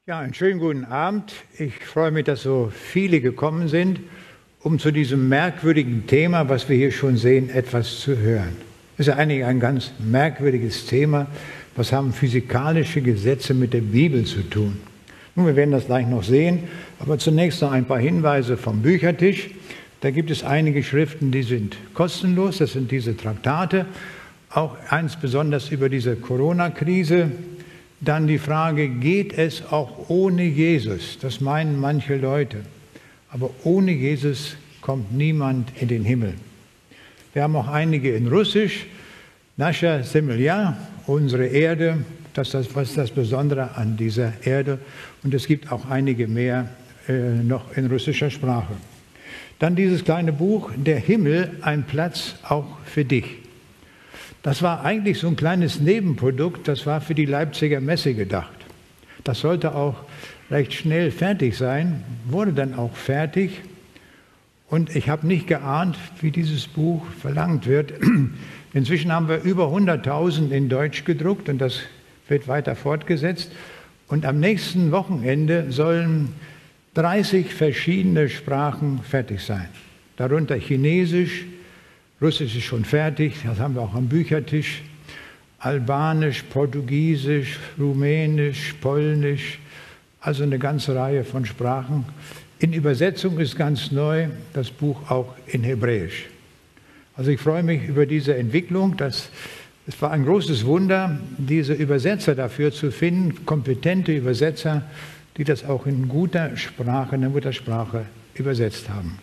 Ja, einen schönen guten Abend. Ich freue mich, dass so viele gekommen sind, um zu diesem merkwürdigen Thema, was wir hier schon sehen, etwas zu hören. Das ist ja eigentlich ein ganz merkwürdiges Thema. Was haben physikalische Gesetze mit der Bibel zu tun? Nun, wir werden das gleich noch sehen, aber zunächst noch ein paar Hinweise vom Büchertisch. Da gibt es einige Schriften, die sind kostenlos. Das sind diese Traktate. Auch eins besonders über diese Corona-Krise. Dann die Frage, geht es auch ohne Jesus? Das meinen manche Leute. Aber ohne Jesus kommt niemand in den Himmel. Wir haben auch einige in Russisch. Nascha Zemlya, unsere Erde, was ist das Besondere an dieser Erde. Und es gibt auch einige mehr noch in russischer Sprache. Dann dieses kleine Buch, Der Himmel, ein Platz auch für dich. Das war eigentlich so ein kleines Nebenprodukt, das war für die Leipziger Messe gedacht. Das sollte auch recht schnell fertig sein, wurde dann auch fertig. Und ich habe nicht geahnt, wie dieses Buch verlangt wird. Inzwischen haben wir über 100.000 in Deutsch gedruckt und das wird weiter fortgesetzt. Und am nächsten Wochenende sollen 30 verschiedene Sprachen fertig sein. Darunter Chinesisch, Russisch ist schon fertig, das haben wir auch am Büchertisch. Albanisch, Portugiesisch, Rumänisch, Polnisch, also eine ganze Reihe von Sprachen. In Übersetzung ist ganz neu das Buch auch in Hebräisch. Also ich freue mich über diese Entwicklung. Es war ein großes Wunder, diese Übersetzer dafür zu finden, kompetente Übersetzer, die das auch in guter Sprache, in der Muttersprache übersetzt haben.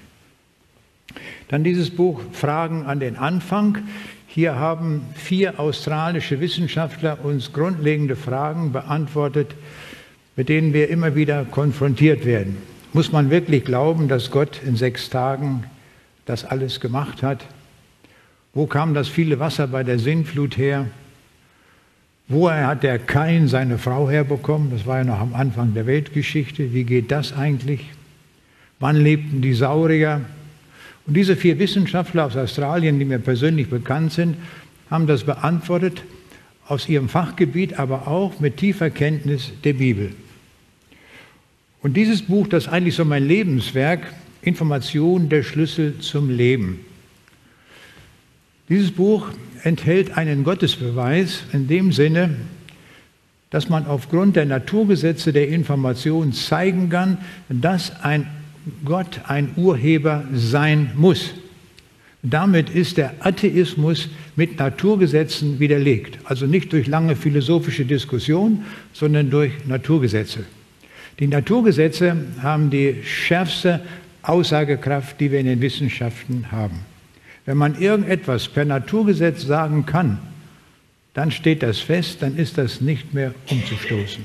Dann dieses Buch Fragen an den Anfang. Hier haben 4 australische Wissenschaftler uns grundlegende Fragen beantwortet, mit denen wir immer wieder konfrontiert werden. Muss man wirklich glauben, dass Gott in 6 Tagen das alles gemacht hat? Wo kam das viele Wasser bei der Sintflut her? Woher hat der Kain seine Frau herbekommen? Das war ja noch am Anfang der Weltgeschichte. Wie geht das eigentlich? Wann lebten die Saurier? Und diese 4 Wissenschaftler aus Australien, die mir persönlich bekannt sind, haben das beantwortet aus ihrem Fachgebiet, aber auch mit tiefer Kenntnis der Bibel. Und dieses Buch, das ist eigentlich so mein Lebenswerk, Information, der Schlüssel zum Leben. Dieses Buch enthält einen Gottesbeweis in dem Sinne, dass man aufgrund der Naturgesetze der Information zeigen kann, dass ein Gott ein Urheber sein muss. Damit ist der Atheismus mit Naturgesetzen widerlegt. Also nicht durch lange philosophische Diskussion, sondern durch Naturgesetze. Die Naturgesetze haben die schärfste Aussagekraft, die wir in den Wissenschaften haben. Wenn man irgendetwas per Naturgesetz sagen kann, dann steht das fest, dann ist das nicht mehr umzustoßen.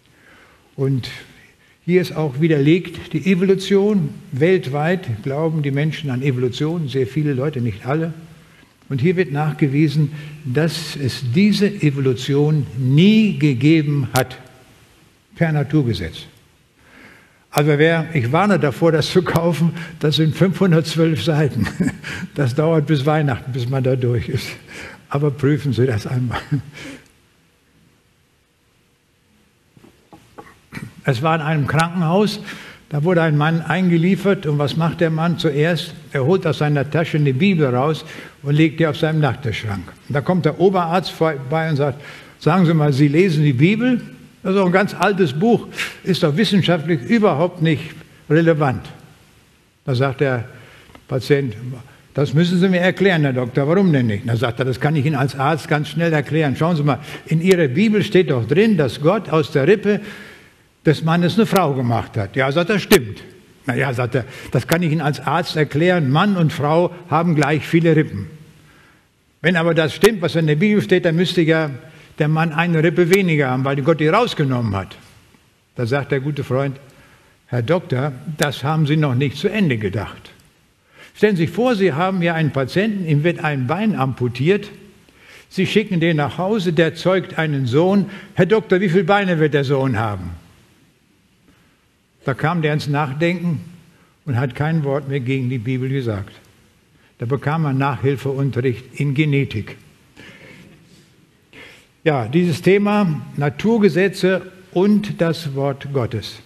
Und hier ist auch widerlegt die Evolution. Weltweit glauben die Menschen an Evolution, sehr viele Leute, nicht alle. Und hier wird nachgewiesen, dass es diese Evolution nie gegeben hat, per Naturgesetz. Also ich warne davor, das zu kaufen, das sind 512 Seiten. Das dauert bis Weihnachten, bis man da durch ist. Aber prüfen Sie das einmal. Es war in einem Krankenhaus, da wurde ein Mann eingeliefert und was macht der Mann zuerst? Er holt aus seiner Tasche eine Bibel raus und legt die auf seinem Nachttischschrank. Und da kommt der Oberarzt vorbei und sagt, sagen Sie mal, Sie lesen die Bibel? Das ist auch ein ganz altes Buch, ist doch wissenschaftlich überhaupt nicht relevant. Da sagt der Patient, das müssen Sie mir erklären, Herr Doktor, warum denn nicht? Da sagt er, das kann ich Ihnen als Arzt ganz schnell erklären. Schauen Sie mal, in Ihrer Bibel steht doch drin, dass Gott aus der Rippe des Mannes eine Frau gemacht hat. Ja, sagt er, stimmt. Na ja, sagt er, das kann ich Ihnen als Arzt erklären. Mann und Frau haben gleich viele Rippen. Wenn aber das stimmt, was in der Bibel steht, dann müsste ja der Mann eine Rippe weniger haben, weil Gott die rausgenommen hat. Da sagt der gute Freund, Herr Doktor, das haben Sie noch nicht zu Ende gedacht. Stellen Sie sich vor, Sie haben ja einen Patienten, ihm wird ein Bein amputiert. Sie schicken den nach Hause, der zeugt einen Sohn. Herr Doktor, wie viele Beine wird der Sohn haben? Da kam der ins Nachdenken und hat kein Wort mehr gegen die Bibel gesagt. Da bekam er Nachhilfeunterricht in Genetik. Ja, dieses Thema Naturgesetze und das Wort Gottes.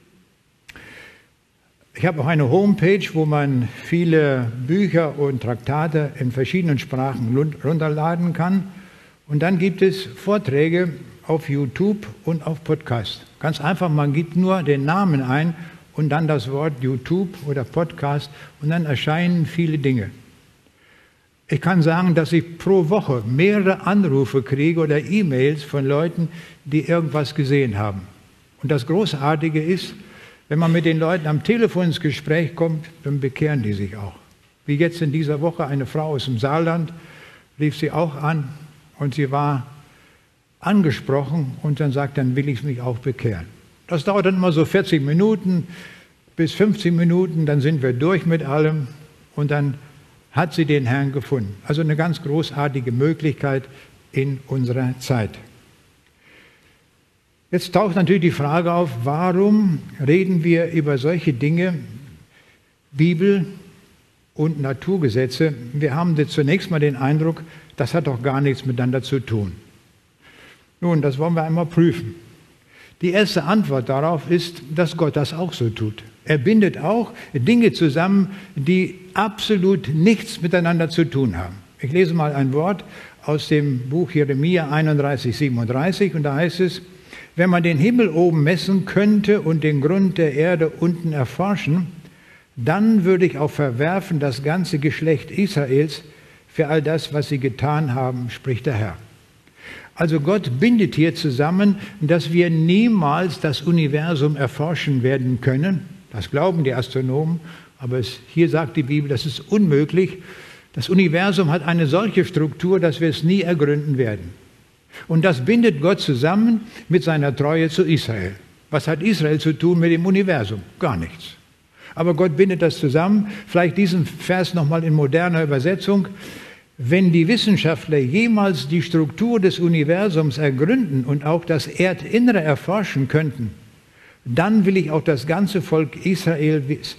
Ich habe auch eine Homepage, wo man viele Bücher und Traktate in verschiedenen Sprachen runterladen kann. Und dann gibt es Vorträge auf YouTube und auf Podcast. Ganz einfach, man gibt nur den Namen ein und dann das Wort YouTube oder Podcast und dann erscheinen viele Dinge. Ich kann sagen, dass ich pro Woche mehrere Anrufe kriege oder E-Mails von Leuten, die irgendwas gesehen haben. Und das Großartige ist, wenn man mit den Leuten am Telefon ins Gespräch kommt, dann bekehren die sich auch. Wie jetzt in dieser Woche eine Frau aus dem Saarland, rief sie auch an und sie war angesprochen und dann sagt, dann will ich mich auch bekehren. Das dauert dann immer so 40 Minuten bis 15 Minuten, dann sind wir durch mit allem und dann hat sie den Herrn gefunden. Also eine ganz großartige Möglichkeit in unserer Zeit. Jetzt taucht natürlich die Frage auf, warum reden wir über solche Dinge, Bibel und Naturgesetze? Wir haben zunächst mal den Eindruck, das hat doch gar nichts miteinander zu tun. Nun, das wollen wir einmal prüfen. Die erste Antwort darauf ist, dass Gott das auch so tut. Er bindet auch Dinge zusammen, die absolut nichts miteinander zu tun haben. Ich lese mal ein Wort aus dem Buch Jeremia 31, 37 und da heißt es, wenn man den Himmel oben messen könnte und den Grund der Erde unten erforschen, dann würde ich auch verwerfen das ganze Geschlecht Israels für all das, was sie getan haben, spricht der Herr. Also Gott bindet hier zusammen, dass wir niemals das Universum erforschen werden können. Das glauben die Astronomen, aber hier sagt die Bibel, das ist unmöglich. Das Universum hat eine solche Struktur, dass wir es nie ergründen werden. Und das bindet Gott zusammen mit seiner Treue zu Israel. Was hat Israel zu tun mit dem Universum? Gar nichts. Aber Gott bindet das zusammen. Vielleicht diesen Vers nochmal in moderner Übersetzung. Wenn die Wissenschaftler jemals die Struktur des Universums ergründen und auch das Erdinnere erforschen könnten, dann will ich auch das ganze Volk Israel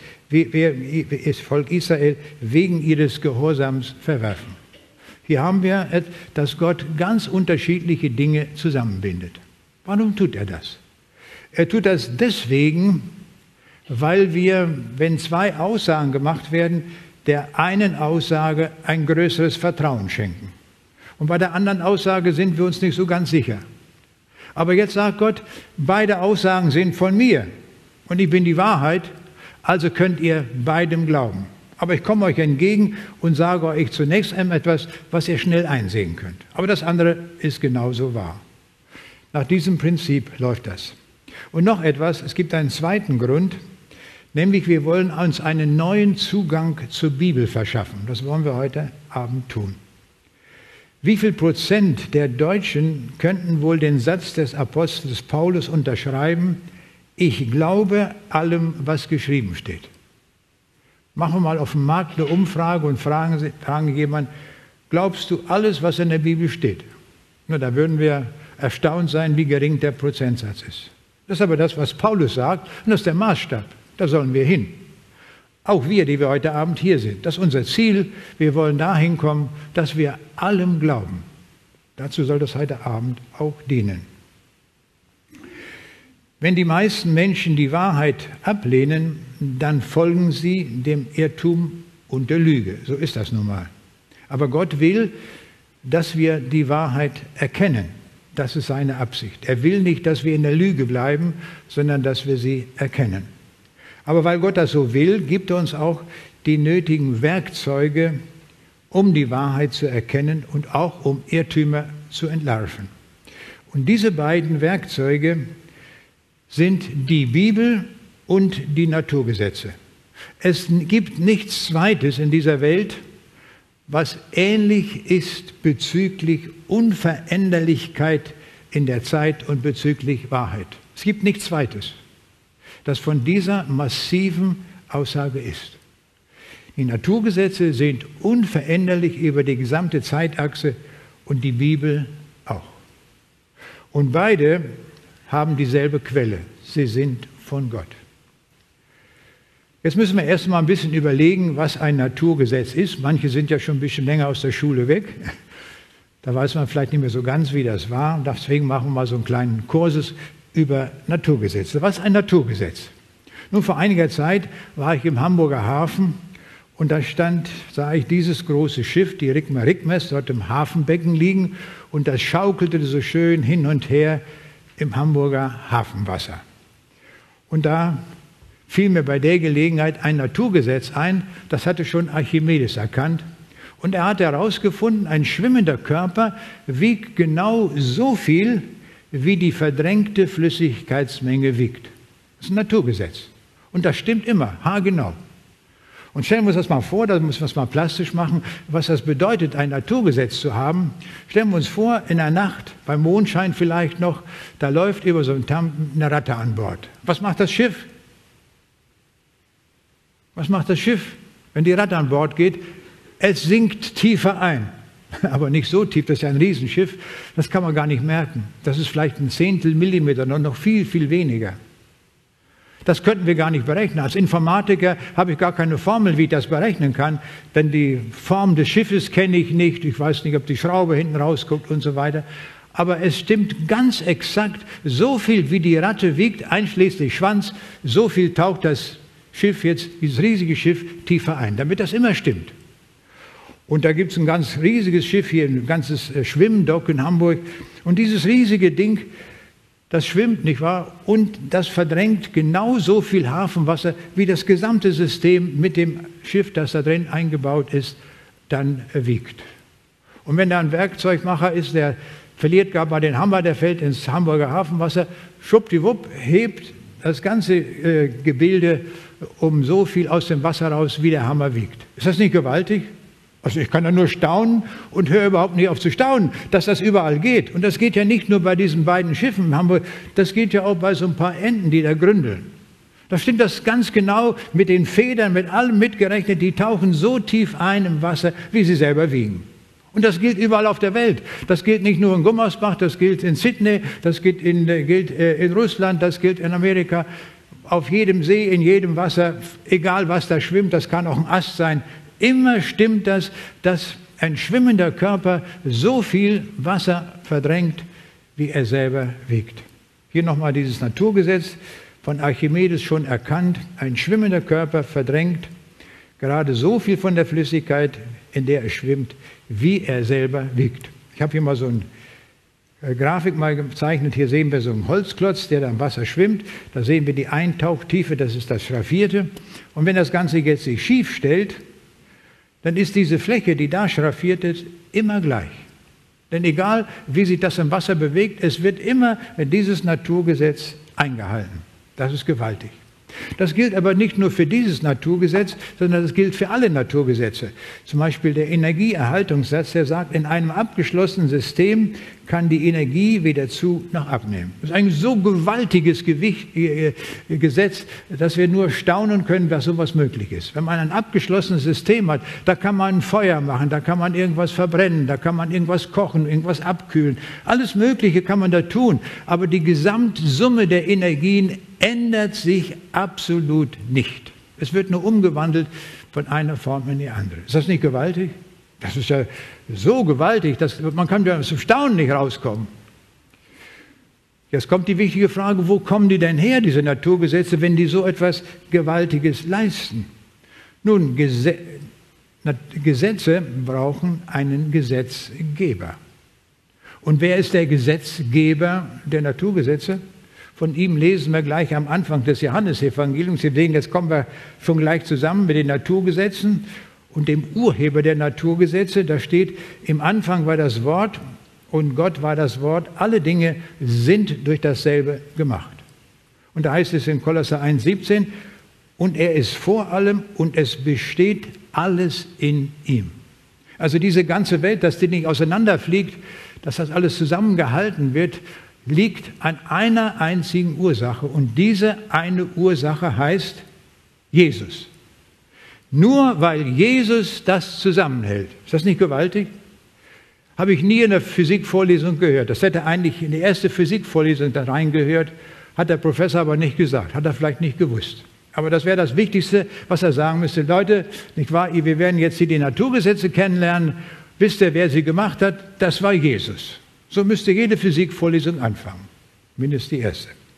wegen ihres Gehorsams verwerfen. Hier haben wir, dass Gott ganz unterschiedliche Dinge zusammenbindet. Warum tut er das? Er tut das deswegen, weil wir, wenn zwei Aussagen gemacht werden, der einen Aussage ein größeres Vertrauen schenken. Und bei der anderen Aussage sind wir uns nicht so ganz sicher. Aber jetzt sagt Gott, beide Aussagen sind von mir und ich bin die Wahrheit, also könnt ihr beidem glauben. Aber ich komme euch entgegen und sage euch zunächst einmal etwas, was ihr schnell einsehen könnt. Aber das andere ist genauso wahr. Nach diesem Prinzip läuft das. Und noch etwas, es gibt einen zweiten Grund, nämlich wir wollen uns einen neuen Zugang zur Bibel verschaffen. Das wollen wir heute Abend tun. Wie viel Prozent der Deutschen könnten wohl den Satz des Apostels Paulus unterschreiben, ich glaube allem, was geschrieben steht? Machen wir mal auf dem Markt eine Umfrage und fragen jemanden, glaubst du alles, was in der Bibel steht? Na, da würden wir erstaunt sein, wie gering der Prozentsatz ist. Das ist aber das, was Paulus sagt, und das ist der Maßstab. Da sollen wir hin. Auch wir, die wir heute Abend hier sind. Das ist unser Ziel. Wir wollen dahin kommen, dass wir allem glauben. Dazu soll das heute Abend auch dienen. Wenn die meisten Menschen die Wahrheit ablehnen, dann folgen sie dem Irrtum und der Lüge. So ist das nun mal. Aber Gott will, dass wir die Wahrheit erkennen. Das ist seine Absicht. Er will nicht, dass wir in der Lüge bleiben, sondern dass wir sie erkennen. Aber weil Gott das so will, gibt er uns auch die nötigen Werkzeuge, um die Wahrheit zu erkennen und auch um Irrtümer zu entlarven. Und diese beiden Werkzeuge sind die Bibel und die Naturgesetze. Es gibt nichts Zweites in dieser Welt, was ähnlich ist bezüglich Unveränderlichkeit in der Zeit und bezüglich Wahrheit. Es gibt nichts Zweites, das von dieser massiven Aussage ist. Die Naturgesetze sind unveränderlich über die gesamte Zeitachse und die Bibel auch. Und beide haben dieselbe Quelle. Sie sind von Gott. Jetzt müssen wir erst mal ein bisschen überlegen, was ein Naturgesetz ist. Manche sind ja schon ein bisschen länger aus der Schule weg. Da weiß man vielleicht nicht mehr so ganz, wie das war. Und deswegen machen wir mal so einen kleinen Kursus. über Naturgesetze. Was ist ein Naturgesetz? Nun, vor einiger Zeit war ich im Hamburger Hafen und da sah ich dieses große Schiff, die Rigma Rigmes, dort im Hafenbecken liegen und das schaukelte so schön hin und her im Hamburger Hafenwasser. Und da fiel mir bei der Gelegenheit ein Naturgesetz ein, das hatte schon Archimedes erkannt. Und er hatte herausgefunden, ein schwimmender Körper wiegt genau so viel, wie die verdrängte Flüssigkeitsmenge wiegt. Das ist ein Naturgesetz. Und das stimmt immer, haargenau. Und stellen wir uns das mal vor, da müssen wir es mal plastisch machen, was das bedeutet, ein Naturgesetz zu haben. Stellen wir uns vor, in der Nacht, beim Mondschein vielleicht noch, da läuft über so einen Damm eine Ratte an Bord. Was macht das Schiff? Was macht das Schiff, wenn die Ratte an Bord geht? Es sinkt tiefer ein. Aber nicht so tief, das ist ja ein Riesenschiff, das kann man gar nicht merken. Das ist vielleicht ein Zehntel Millimeter, noch viel, viel weniger. Das könnten wir gar nicht berechnen. Als Informatiker habe ich gar keine Formel, wie ich das berechnen kann, denn die Form des Schiffes kenne ich nicht. Ich weiß nicht, ob die Schraube hinten rausguckt und so weiter. Aber es stimmt ganz exakt, so viel wie die Ratte wiegt, einschließlich Schwanz, so viel taucht das Schiff jetzt, dieses riesige Schiff, tiefer ein, damit das immer stimmt. Und da gibt es ein ganz riesiges Schiff hier, ein ganzes Schwimmdock in Hamburg. Und dieses riesige Ding, das schwimmt, nicht wahr? Und das verdrängt genau so viel Hafenwasser, wie das gesamte System mit dem Schiff, das da drin eingebaut ist, dann wiegt. Und wenn da ein Werkzeugmacher ist, der verliert gar mal den Hammer, der fällt ins Hamburger Hafenwasser, schwuppdiwupp, hebt das ganze Gebilde um so viel aus dem Wasser raus, wie der Hammer wiegt. Ist das nicht gewaltig? Also ich kann da nur staunen und höre überhaupt nicht auf zu staunen, dass das überall geht. Und das geht ja nicht nur bei diesen beiden Schiffen in Hamburg, das geht ja auch bei so ein paar Enten, die da gründeln. Da stimmt das ganz genau mit den Federn, mit allem mitgerechnet, die tauchen so tief ein im Wasser, wie sie selber wiegen. Und das gilt überall auf der Welt. Das gilt nicht nur in Gummersbach, das gilt in Sydney, das gilt in Russland, das gilt in Amerika. Auf jedem See, in jedem Wasser, egal was da schwimmt, das kann auch ein Ast sein. Immer stimmt das, dass ein schwimmender Körper so viel Wasser verdrängt, wie er selber wiegt. Hier nochmal dieses Naturgesetz von Archimedes schon erkannt. Ein schwimmender Körper verdrängt gerade so viel von der Flüssigkeit, in der er schwimmt, wie er selber wiegt. Ich habe hier mal so eine Grafik mal gezeichnet. Hier sehen wir so einen Holzklotz, der da im Wasser schwimmt. Da sehen wir die Eintauchtiefe, das ist das Schraffierte. Und wenn das Ganze jetzt sich schief stellt, dann ist diese Fläche, die da schraffiert ist, immer gleich. Denn egal, wie sich das im Wasser bewegt, es wird immer dieses Naturgesetz eingehalten. Das ist gewaltig. Das gilt aber nicht nur für dieses Naturgesetz, sondern das gilt für alle Naturgesetze. Zum Beispiel der Energieerhaltungssatz, der sagt, in einem abgeschlossenen System kann die Energie weder zu noch abnehmen. Das ist ein so gewaltiges Gesetz, dass wir nur staunen können, dass sowas möglich ist. Wenn man ein abgeschlossenes System hat, da kann man ein Feuer machen, da kann man irgendwas verbrennen, da kann man irgendwas kochen, irgendwas abkühlen. Alles Mögliche kann man da tun, aber die Gesamtsumme der Energien ändert sich absolut nicht. Es wird nur umgewandelt von einer Form in die andere. Ist das nicht gewaltig? Das ist ja so gewaltig, dass man kann ja zum Staunen nicht rauskommen. Jetzt kommt die wichtige Frage, wo kommen die denn her, diese Naturgesetze, wenn die so etwas Gewaltiges leisten? Nun, Gesetze brauchen einen Gesetzgeber. Und wer ist der Gesetzgeber der Naturgesetze? Von ihm lesen wir gleich am Anfang des Johannesevangeliums. Sie sehen, jetzt kommen wir schon gleich zusammen mit den Naturgesetzen und dem Urheber der Naturgesetze. Da steht, im Anfang war das Wort und Gott war das Wort. Alle Dinge sind durch dasselbe gemacht. Und da heißt es in Kolosser 1,17, und er ist vor allem und es besteht alles in ihm. Also diese ganze Welt, dass die nicht auseinanderfliegt, dass das alles zusammengehalten wird, liegt an einer einzigen Ursache. Und diese eine Ursache heißt Jesus. Nur weil Jesus das zusammenhält. Ist das nicht gewaltig? Habe ich nie in der Physikvorlesung gehört. Das hätte eigentlich in die erste Physikvorlesung da reingehört, hat der Professor aber nicht gesagt, hat er vielleicht nicht gewusst. Aber das wäre das Wichtigste, was er sagen müsste. Leute, nicht wahr? Wir werden jetzt hier die Naturgesetze kennenlernen. Wisst ihr, wer sie gemacht hat? Das war Jesus. So müsste jede Physikvorlesung anfangen, mindestens die erste.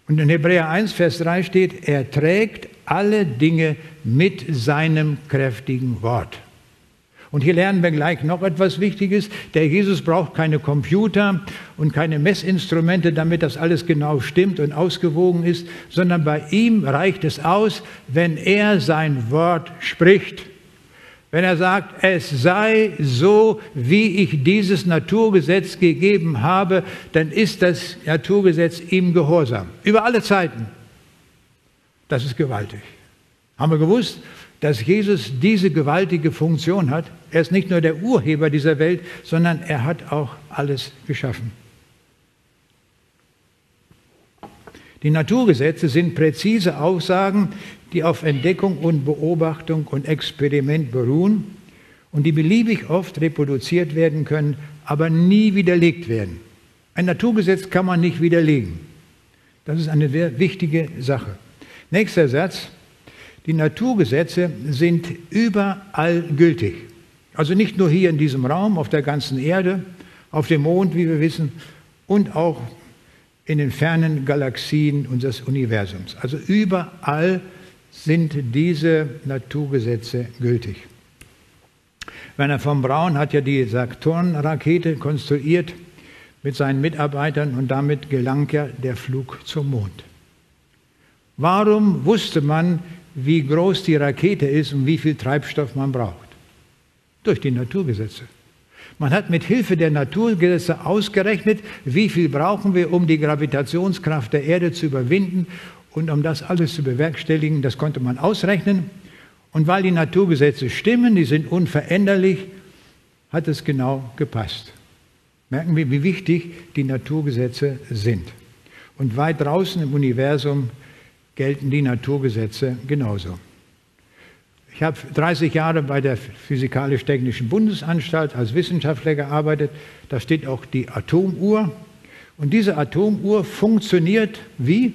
Und in Hebräer 1, Vers 3 steht, er trägt alle Dinge mit seinem kräftigen Wort. Und hier lernen wir gleich noch etwas Wichtiges. Der Jesus braucht keine Computer und keine Messinstrumente, damit das alles genau stimmt und ausgewogen ist, sondern bei ihm reicht es aus, wenn er sein Wort spricht. Wenn er sagt, es sei so, wie ich dieses Naturgesetz gegeben habe, dann ist das Naturgesetz ihm gehorsam. Über alle Zeiten. Das ist gewaltig. Haben wir gewusst, dass Jesus diese gewaltige Funktion hat? Er ist nicht nur der Urheber dieser Welt, sondern er hat auch alles geschaffen. Die Naturgesetze sind präzise Aussagen, die auf Entdeckung und Beobachtung und Experiment beruhen und die beliebig oft reproduziert werden können, aber nie widerlegt werden. Ein Naturgesetz kann man nicht widerlegen. Das ist eine sehr wichtige Sache. Nächster Satz. Die Naturgesetze sind überall gültig. Also nicht nur hier in diesem Raum, auf der ganzen Erde, auf dem Mond, wie wir wissen, und auch in den fernen Galaxien unseres Universums. Also überall sind diese Naturgesetze gültig. Wernher von Braun hat ja die Saturn-Rakete konstruiert mit seinen Mitarbeitern und damit gelang ja der Flug zum Mond. Warum wusste man, wie groß die Rakete ist und wie viel Treibstoff man braucht? Durch die Naturgesetze. Man hat mit Hilfe der Naturgesetze ausgerechnet, wie viel brauchen wir, um die Gravitationskraft der Erde zu überwinden und um das alles zu bewerkstelligen. Das konnte man ausrechnen. Und weil die Naturgesetze stimmen, die sind unveränderlich, hat es genau gepasst. Merken wir, wie wichtig die Naturgesetze sind. Und weit draußen im Universum gelten die Naturgesetze genauso. Ich habe 30 Jahre bei der Physikalisch-Technischen Bundesanstalt als Wissenschaftler gearbeitet. Da steht auch die Atomuhr. Und diese Atomuhr funktioniert wie?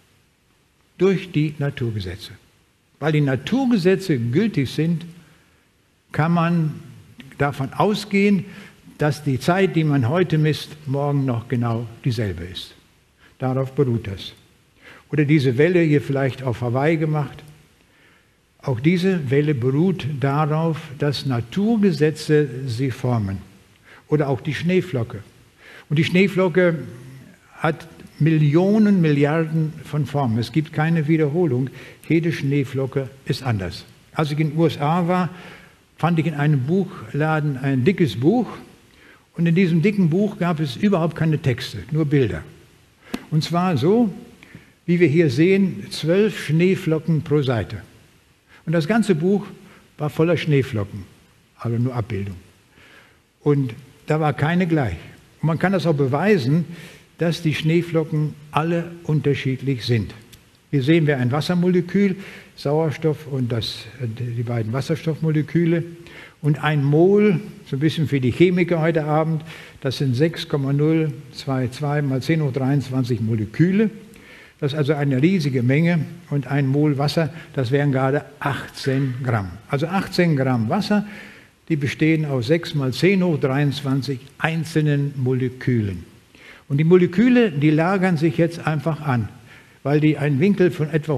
Durch die Naturgesetze. Weil die Naturgesetze gültig sind, kann man davon ausgehen, dass die Zeit, die man heute misst, morgen noch genau dieselbe ist. Darauf beruht das. Oder diese Welle hier vielleicht auf Hawaii gemacht. Auch diese Welle beruht darauf, dass Naturgesetze sie formen. Oder auch die Schneeflocke. Und die Schneeflocke hat Millionen, Milliarden von Formen. Es gibt keine Wiederholung. Jede Schneeflocke ist anders. Als ich in den USA war, fand ich in einem Buchladen ein dickes Buch. Und in diesem dicken Buch gab es überhaupt keine Texte, nur Bilder. Und zwar so, wie wir hier sehen, 12 Schneeflocken pro Seite. Und das ganze Buch war voller Schneeflocken, aber nur Abbildung. Und da war keine gleich. Und man kann das auch beweisen, dass die Schneeflocken alle unterschiedlich sind. Hier sehen wir ein Wassermolekül, Sauerstoff und die beiden Wasserstoffmoleküle. Und ein Mol, so ein bisschen für die Chemiker heute Abend, das sind 6,022 mal 10 hoch 23 Moleküle. Das ist also eine riesige Menge und ein Mol Wasser, das wären gerade 18 Gramm. Also 18 Gramm Wasser, die bestehen aus 6 mal 10 hoch 23 einzelnen Molekülen. Und die Moleküle, die lagern sich jetzt einfach an. Weil die einen Winkel von etwa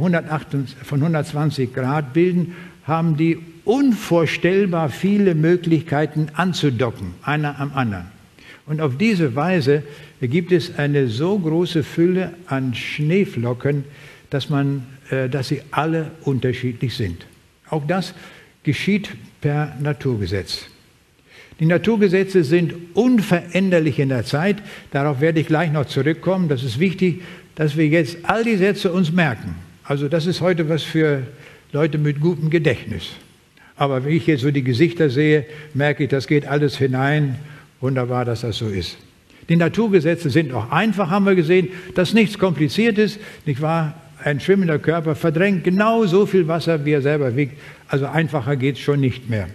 120 Grad bilden, haben die unvorstellbar viele Möglichkeiten anzudocken, einer am anderen. Und auf diese Weise gibt es eine so große Fülle an Schneeflocken, dass sie alle unterschiedlich sind. Auch das geschieht per Naturgesetz. Die Naturgesetze sind unveränderlich in der Zeit. Darauf werde ich gleich noch zurückkommen. Das ist wichtig, dass wir jetzt all die Sätze uns merken. Also das ist heute was für Leute mit gutem Gedächtnis. Aber wenn ich jetzt so die Gesichter sehe, merke ich, das geht alles hinein. Wunderbar, dass das so ist. Die Naturgesetze sind auch einfach, haben wir gesehen. Das ist nichts Kompliziertes, nicht wahr? Ein schwimmender Körper verdrängt genau so viel Wasser, wie er selber wiegt. Also einfacher geht es schon nicht mehr.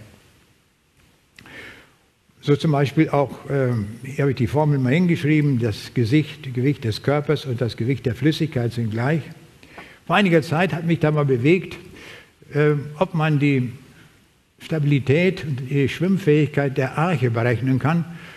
So zum Beispiel auch, hier habe ich die Formel mal hingeschrieben, das Gewicht des Körpers und das Gewicht der Flüssigkeit sind gleich. Vor einiger Zeit hat mich da mal bewegt, ob man die Stabilität und die Schwimmfähigkeit der Arche berechnen kann.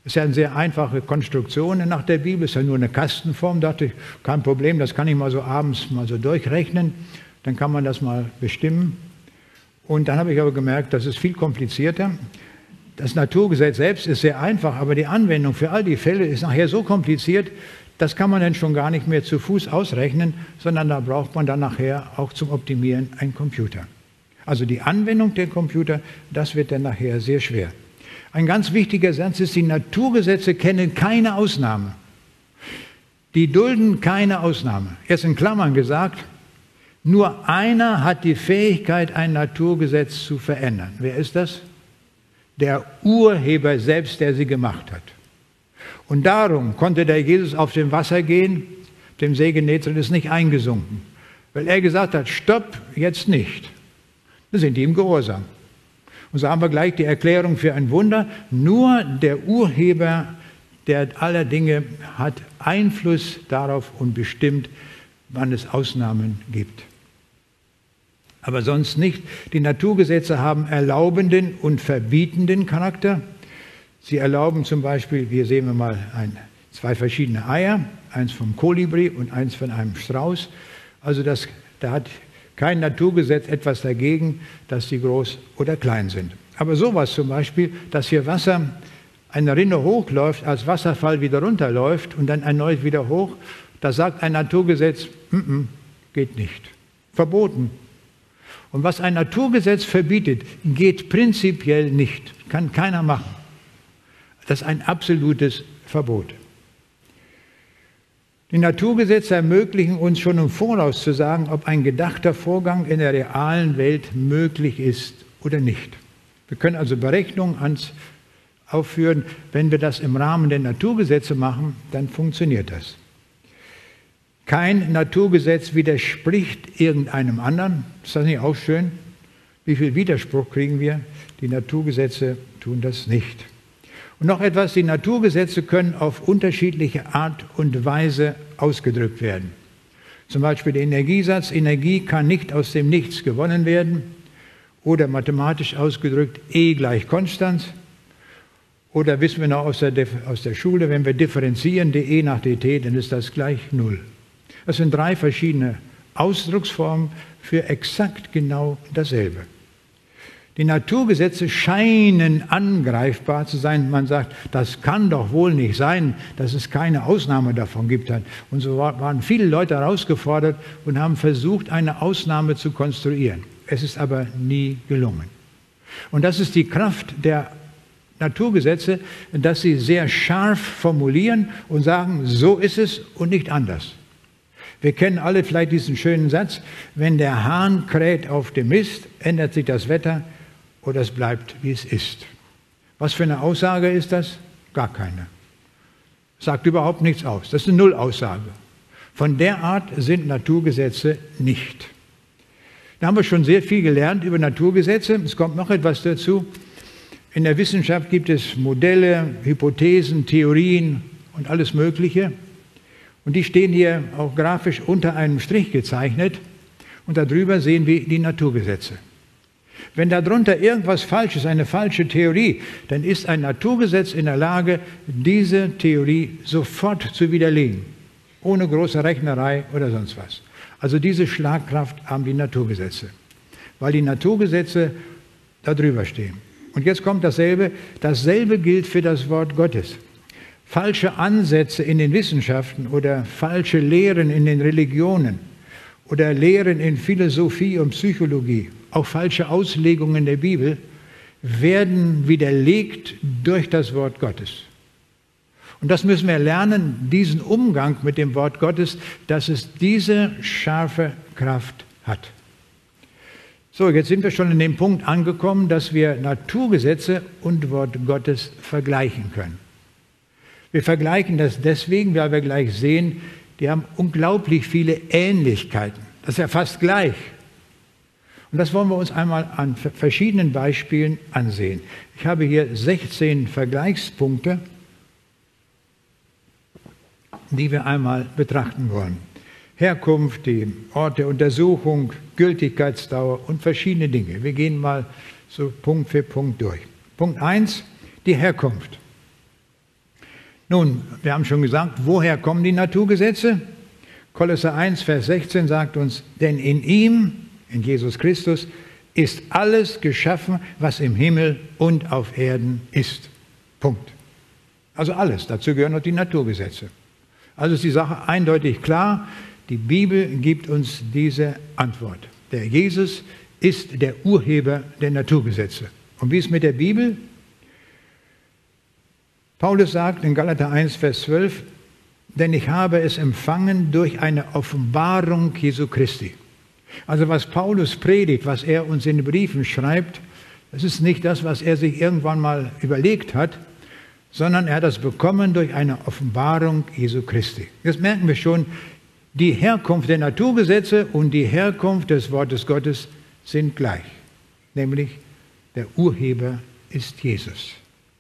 Ist ja eine sehr einfache Konstruktion nach der Bibel, ist ja nur eine Kastenform. Da dachte ich, kein Problem, das kann ich mal so abends mal so durchrechnen. Dann kann man das mal bestimmen. Und dann habe ich aber gemerkt, das ist viel komplizierter. Das Naturgesetz selbst ist sehr einfach, aber die Anwendung für all die Fälle ist nachher so kompliziert, das kann man dann schon gar nicht mehr zu Fuß ausrechnen, sondern da braucht man dann nachher auch zum Optimieren einen Computer. Also die Anwendung der Computer, das wird dann nachher sehr schwer. Ein ganz wichtiger Satz ist, die Naturgesetze kennen keine Ausnahme. Die dulden keine Ausnahme. Erst in Klammern gesagt, nur einer hat die Fähigkeit, ein Naturgesetz zu verändern. Wer ist das? Der Urheber selbst, der sie gemacht hat. Und darum konnte der Jesus auf dem Wasser gehen, dem See Genezareth ist nicht eingesunken, weil er gesagt hat, stopp, jetzt nicht. Da sind die ihm gehorsam. Und so haben wir gleich die Erklärung für ein Wunder. Nur der Urheber der aller Dinge hat Einfluss darauf und bestimmt, wann es Ausnahmen gibt. Aber sonst nicht. Die Naturgesetze haben erlaubenden und verbietenden Charakter. Sie erlauben zum Beispiel, hier sehen wir mal zwei verschiedene Eier, eins vom Kolibri und eins von einem Strauß. Also da hat kein Naturgesetz etwas dagegen, dass sie groß oder klein sind. Aber sowas zum Beispiel, dass hier Wasser, eine Rinne hochläuft, als Wasserfall wieder runterläuft und dann erneut wieder hoch, da sagt ein Naturgesetz, geht nicht. Verboten. Und was ein Naturgesetz verbietet, geht prinzipiell nicht. Kann keiner machen. Das ist ein absolutes Verbot. Die Naturgesetze ermöglichen uns schon im Voraus zu sagen, ob ein gedachter Vorgang in der realen Welt möglich ist oder nicht. Wir können also Berechnungen aufführen. Wenn wir das im Rahmen der Naturgesetze machen, dann funktioniert das. Kein Naturgesetz widerspricht irgendeinem anderen. Ist das nicht auch schön? Wie viel Widerspruch kriegen wir? Die Naturgesetze tun das nicht. Und noch etwas, die Naturgesetze können auf unterschiedliche Art und Weise ausgedrückt werden. Zum Beispiel der Energiesatz, Energie kann nicht aus dem Nichts gewonnen werden. Oder mathematisch ausgedrückt, E gleich Konstanz. Oder wissen wir noch aus der Schule, wenn wir differenzieren, dE nach dt, dann ist das gleich 0. Das sind drei verschiedene Ausdrucksformen für exakt genau dasselbe. Die Naturgesetze scheinen angreifbar zu sein. Man sagt, das kann doch wohl nicht sein, dass es keine Ausnahme davon gibt. Und so waren viele Leute herausgefordert und haben versucht, eine Ausnahme zu konstruieren. Es ist aber nie gelungen. Und das ist die Kraft der Naturgesetze, dass sie sehr scharf formulieren und sagen, so ist es und nicht anders. Wir kennen alle vielleicht diesen schönen Satz, wenn der Hahn kräht auf dem Mist, ändert sich das Wetter oder es bleibt, wie es ist. Was für eine Aussage ist das? Gar keine. Sagt überhaupt nichts aus. Das ist eine Nullaussage. Von der Art sind Naturgesetze nicht. Da haben wir schon sehr viel gelernt über Naturgesetze. Es kommt noch etwas dazu. In der Wissenschaft gibt es Modelle, Hypothesen, Theorien und alles Mögliche. Und die stehen hier auch grafisch unter einem Strich gezeichnet. Und darüber sehen wir die Naturgesetze. Wenn darunter irgendwas falsch ist, eine falsche Theorie, dann ist ein Naturgesetz in der Lage, diese Theorie sofort zu widerlegen. Ohne große Rechnerei oder sonst was. Also diese Schlagkraft haben die Naturgesetze. Weil die Naturgesetze da drüber stehen. Und jetzt kommt dasselbe. Dasselbe gilt für das Wort Gottes. Falsche Ansätze in den Wissenschaften oder falsche Lehren in den Religionen oder Lehren in Philosophie und Psychologie, auch falsche Auslegungen der Bibel, werden widerlegt durch das Wort Gottes. Und das müssen wir lernen, diesen Umgang mit dem Wort Gottes, dass es diese scharfe Kraft hat. So, jetzt sind wir schon in dem Punkt angekommen, dass wir Naturgesetze und Wort Gottes vergleichen können. Wir vergleichen das deswegen, weil wir gleich sehen, die haben unglaublich viele Ähnlichkeiten. Das ist ja fast gleich. Und das wollen wir uns einmal an verschiedenen Beispielen ansehen. Ich habe hier 16 Vergleichspunkte, die wir einmal betrachten wollen. Herkunft, die Ort der Untersuchung, Gültigkeitsdauer und verschiedene Dinge. Wir gehen mal so Punkt für Punkt durch. Punkt 1, die Herkunft. Nun, wir haben schon gesagt, woher kommen die Naturgesetze? Kolosser 1, Vers 16 sagt uns, denn in ihm, in Jesus Christus, ist alles geschaffen, was im Himmel und auf Erden ist. Punkt. Also alles, dazu gehören auch die Naturgesetze. Also ist die Sache eindeutig klar, die Bibel gibt uns diese Antwort. Der Jesus ist der Urheber der Naturgesetze. Und wie ist mit der Bibel? Paulus sagt in Galater 1, Vers 12, denn ich habe es empfangen durch eine Offenbarung Jesu Christi. Also was Paulus predigt, was er uns in den Briefen schreibt, das ist nicht das, was er sich irgendwann mal überlegt hat, sondern er hat das bekommen durch eine Offenbarung Jesu Christi. Jetzt merken wir schon, die Herkunft der Naturgesetze und die Herkunft des Wortes Gottes sind gleich. Nämlich der Urheber ist Jesus.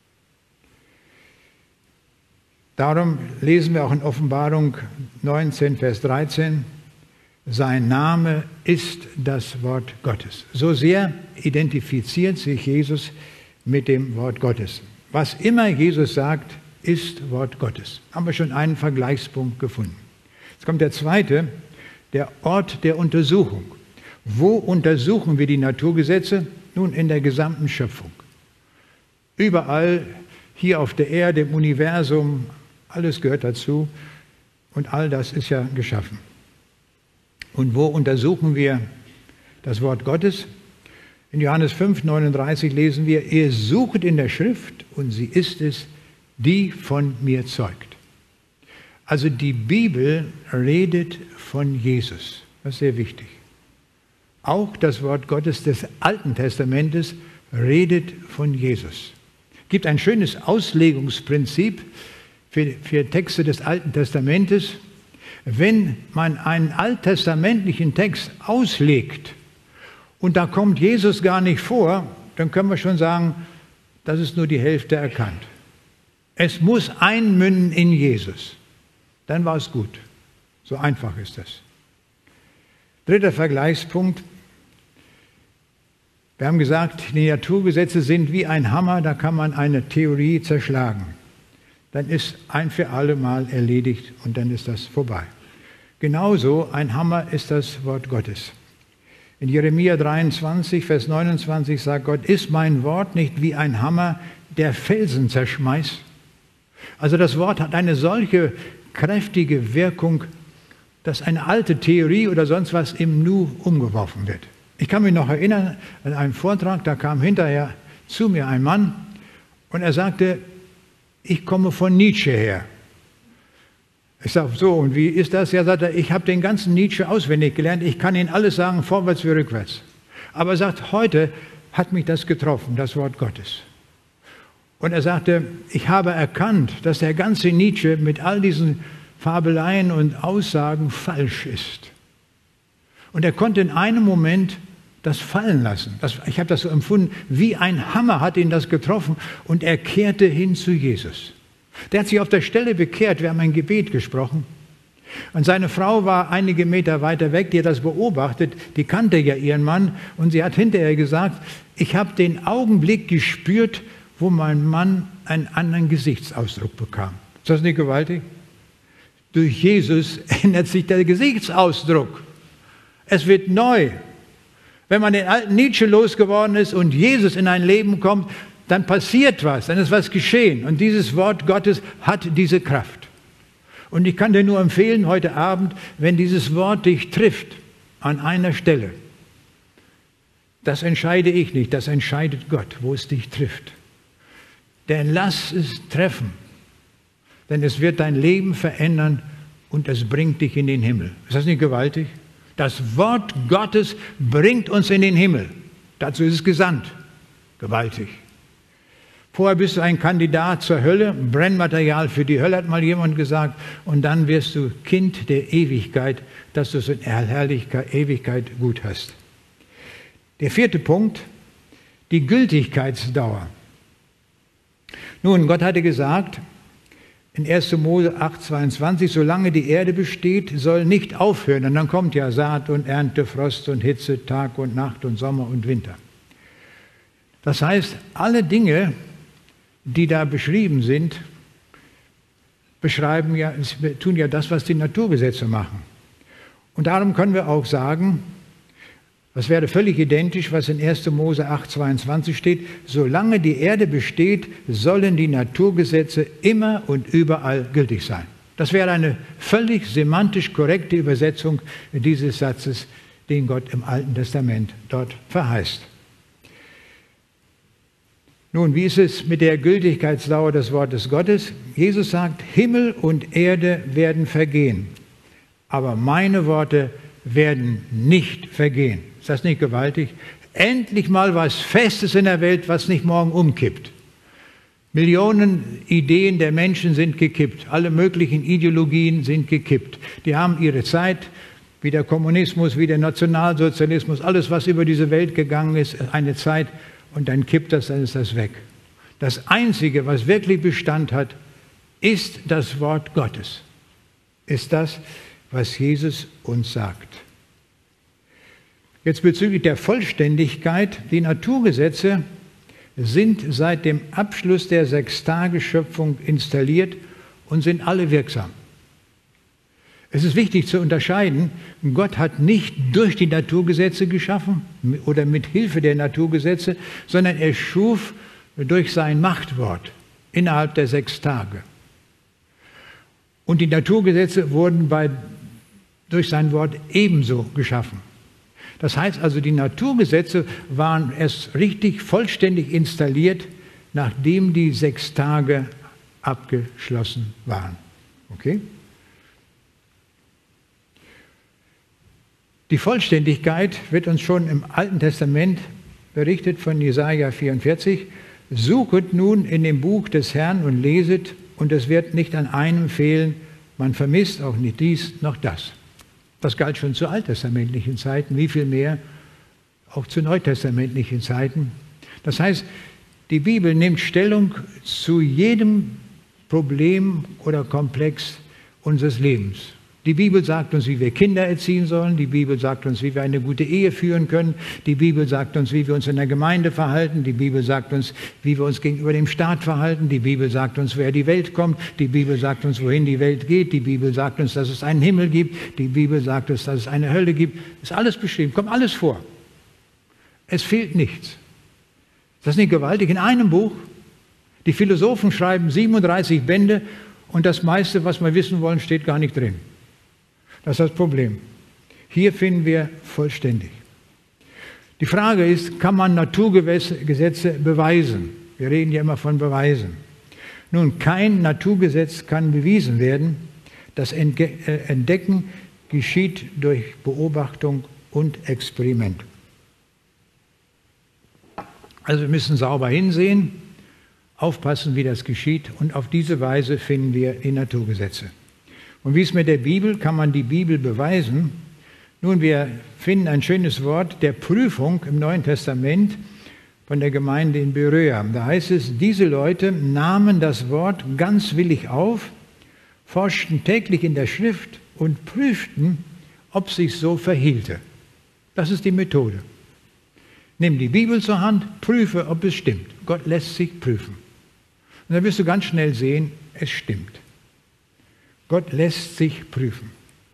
Darum lesen wir auch in Offenbarung 19, Vers 13, sein Name ist das Wort Gottes. So sehr identifiziert sich Jesus mit dem Wort Gottes. Was immer Jesus sagt, ist Wort Gottes. Haben wir schon einen Vergleichspunkt gefunden. Jetzt kommt der zweite, der Ort der Untersuchung. Wo untersuchen wir die Naturgesetze? Nun, in der gesamten Schöpfung. Überall hier auf der Erde, im Universum, alles gehört dazu und all das ist ja geschaffen. Und wo untersuchen wir das Wort Gottes? In Johannes 5, 39 lesen wir, ihr sucht in der Schrift und sie ist es, die von mir zeugt. Also die Bibel redet von Jesus. Das ist sehr wichtig. Auch das Wort Gottes des Alten Testamentes redet von Jesus. Es gibt ein schönes Auslegungsprinzip für Texte des Alten Testamentes. Wenn man einen alttestamentlichen Text auslegt und da kommt Jesus gar nicht vor, dann können wir schon sagen, das ist nur die Hälfte erkannt. Es muss einmünden in Jesus. Dann war es gut. So einfach ist das. Dritter Vergleichspunkt. Wir haben gesagt, die Naturgesetze sind wie ein Hammer, da kann man eine Theorie zerschlagen. Dann ist ein für alle Mal erledigt und dann ist das vorbei. Genauso ein Hammer ist das Wort Gottes. In Jeremia 23, Vers 29 sagt Gott, ist mein Wort nicht wie ein Hammer, der Felsen zerschmeißt? Also das Wort hat eine solche kräftige Wirkung, dass eine alte Theorie oder sonst was im Nu umgeworfen wird. Ich kann mich noch erinnern an einen Vortrag, da kam hinterher zu mir ein Mann und er sagte, ich komme von Nietzsche her. Ich sage, so, und wie ist das? Ja, sagt er, ich habe den ganzen Nietzsche auswendig gelernt, ich kann Ihnen alles sagen, vorwärts wie rückwärts. Aber er sagt, heute hat mich das getroffen, das Wort Gottes. Und er sagte, ich habe erkannt, dass der ganze Nietzsche mit all diesen Fabeleien und Aussagen falsch ist. Und er konnte in einem Moment das fallen lassen. Ich habe das so empfunden, wie ein Hammer hat ihn das getroffen und er kehrte hin zu Jesus. Der hat sich auf der Stelle bekehrt, wir haben ein Gebet gesprochen. Und seine Frau war einige Meter weiter weg, die hat das beobachtet, die kannte ja ihren Mann und sie hat hinterher gesagt, ich habe den Augenblick gespürt, wo mein Mann einen anderen Gesichtsausdruck bekam. Ist das nicht gewaltig? Durch Jesus ändert sich der Gesichtsausdruck. Es wird neu. Wenn man den alten Nietzsche losgeworden ist und Jesus in ein Leben kommt, dann passiert was, dann ist was geschehen. Und dieses Wort Gottes hat diese Kraft. Und ich kann dir nur empfehlen, heute Abend, wenn dieses Wort dich trifft, an einer Stelle, das entscheide ich nicht, das entscheidet Gott, wo es dich trifft. Denn lass es treffen, denn es wird dein Leben verändern und es bringt dich in den Himmel. Ist das nicht gewaltig? Das Wort Gottes bringt uns in den Himmel. Dazu ist es gesandt. Gewaltig. Vorher bist du ein Kandidat zur Hölle, Brennmaterial für die Hölle, hat mal jemand gesagt. Und dann wirst du Kind der Ewigkeit, dass du es in Herrlichkeit, Ewigkeit gut hast. Der vierte Punkt, die Gültigkeitsdauer. Nun, Gott hatte gesagt, in 1. Mose 8,22, solange die Erde besteht, soll nicht aufhören. Und dann kommt ja Saat und Ernte, Frost und Hitze, Tag und Nacht und Sommer und Winter. Das heißt, alle Dinge, die da beschrieben sind, beschreiben ja, tun ja das, was die Naturgesetze machen. Und darum können wir auch sagen, das wäre völlig identisch, was in 1. Mose 8,22 steht, solange die Erde besteht, sollen die Naturgesetze immer und überall gültig sein. Das wäre eine völlig semantisch korrekte Übersetzung dieses Satzes, den Gott im Alten Testament dort verheißt. Nun, wie ist es mit der Gültigkeitsdauer des Wortes Gottes? Jesus sagt, Himmel und Erde werden vergehen, aber meine Worte werden nicht vergehen. Ist das nicht gewaltig? Endlich mal was Festes in der Welt, was nicht morgen umkippt. Millionen Ideen der Menschen sind gekippt. Alle möglichen Ideologien sind gekippt. Die haben ihre Zeit, wie der Kommunismus, wie der Nationalsozialismus, alles, was über diese Welt gegangen ist, eine Zeit, und dann kippt das, dann ist das weg. Das Einzige, was wirklich Bestand hat, ist das Wort Gottes. Ist das, was Jesus uns sagt. Jetzt bezüglich der Vollständigkeit, die Naturgesetze sind seit dem Abschluss der Sechstageschöpfung installiert und sind alle wirksam. Es ist wichtig zu unterscheiden, Gott hat nicht durch die Naturgesetze geschaffen oder mit Hilfe der Naturgesetze, sondern er schuf durch sein Machtwort innerhalb der 6 Tage. Und die Naturgesetze wurden durch sein Wort ebenso geschaffen. Das heißt also, die Naturgesetze waren erst richtig vollständig installiert, nachdem die 6 Tage abgeschlossen waren. Okay? Die Vollständigkeit wird uns schon im Alten Testament berichtet von Jesaja 44. Suchet nun in dem Buch des Herrn und leset, und es wird nicht an einem fehlen, man vermisst auch nicht dies noch das. Das galt schon zu alttestamentlichen Zeiten, wie viel mehr auch zu neutestamentlichen Zeiten. Das heißt, die Bibel nimmt Stellung zu jedem Problem oder Komplex unseres Lebens. Die Bibel sagt uns, wie wir Kinder erziehen sollen. Die Bibel sagt uns, wie wir eine gute Ehe führen können. Die Bibel sagt uns, wie wir uns in der Gemeinde verhalten. Die Bibel sagt uns, wie wir uns gegenüber dem Staat verhalten. Die Bibel sagt uns, woher die Welt kommt. Die Bibel sagt uns, wohin die Welt geht. Die Bibel sagt uns, dass es einen Himmel gibt. Die Bibel sagt uns, dass es eine Hölle gibt. Ist alles beschrieben, kommt alles vor. Es fehlt nichts. Ist das nicht gewaltig? In einem Buch, die Philosophen schreiben 37 Bände und das meiste, was wir wissen wollen, steht gar nicht drin. Das ist das Problem. Hier finden wir vollständig. Die Frage ist, kann man Naturgesetze beweisen? Wir reden ja immer von Beweisen. Nun, kein Naturgesetz kann bewiesen werden. Das Entdecken geschieht durch Beobachtung und Experiment. Also wir müssen sauber hinsehen, aufpassen, wie das geschieht, und auf diese Weise finden wir die Naturgesetze. Und wie es mit der Bibel, kann man die Bibel beweisen? Nun, wir finden ein schönes Wort der Prüfung im Neuen Testament von der Gemeinde in Beröa. Da heißt es, diese Leute nahmen das Wort ganz willig auf, forschten täglich in der Schrift und prüften, ob sich so verhielte. Das ist die Methode. Nimm die Bibel zur Hand, prüfe, ob es stimmt. Gott lässt sich prüfen. Und dann wirst du ganz schnell sehen, es stimmt. Gott lässt sich prüfen.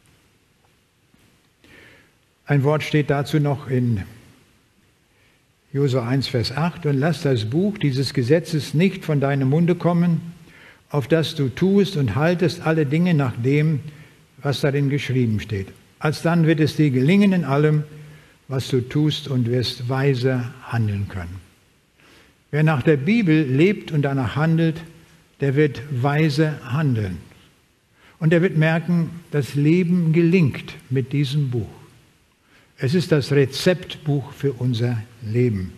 Ein Wort steht dazu noch in Josua 1, Vers 8. Und lass das Buch dieses Gesetzes nicht von deinem Munde kommen, auf das du tust und haltest alle Dinge nach dem, was darin geschrieben steht. Alsdann wird es dir gelingen in allem, was du tust, und wirst weise handeln können. Wer nach der Bibel lebt und danach handelt, der wird weise handeln. Und er wird merken, das Leben gelingt mit diesem Buch. Es ist das Rezeptbuch für unser Leben.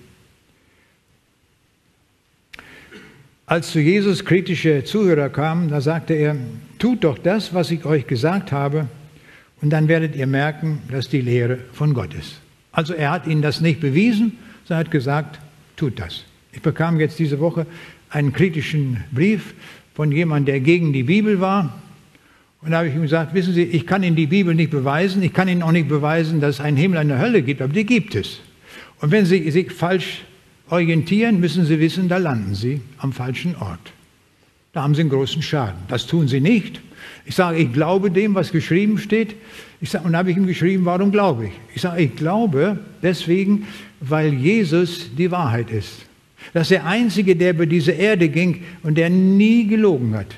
Als zu Jesus kritische Zuhörer kamen, da sagte er, tut doch das, was ich euch gesagt habe, und dann werdet ihr merken, dass die Lehre von Gott ist. Also er hat ihnen das nicht bewiesen, sondern hat gesagt, tut das. Ich bekam jetzt diese Woche einen kritischen Brief von jemandem, der gegen die Bibel war. Und da habe ich ihm gesagt, wissen Sie, ich kann Ihnen die Bibel nicht beweisen, ich kann Ihnen auch nicht beweisen, dass es einen Himmel und eine Hölle gibt, aber die gibt es. Und wenn Sie sich falsch orientieren, müssen Sie wissen, da landen Sie am falschen Ort. Da haben sie einen großen Schaden. Das tun sie nicht. Ich sage, ich glaube dem, was geschrieben steht. Ich sage, und habe ich ihm geschrieben, warum glaube ich? Ich sage, ich glaube deswegen, weil Jesus die Wahrheit ist. Das ist der Einzige, der über diese Erde ging und der nie gelogen hat.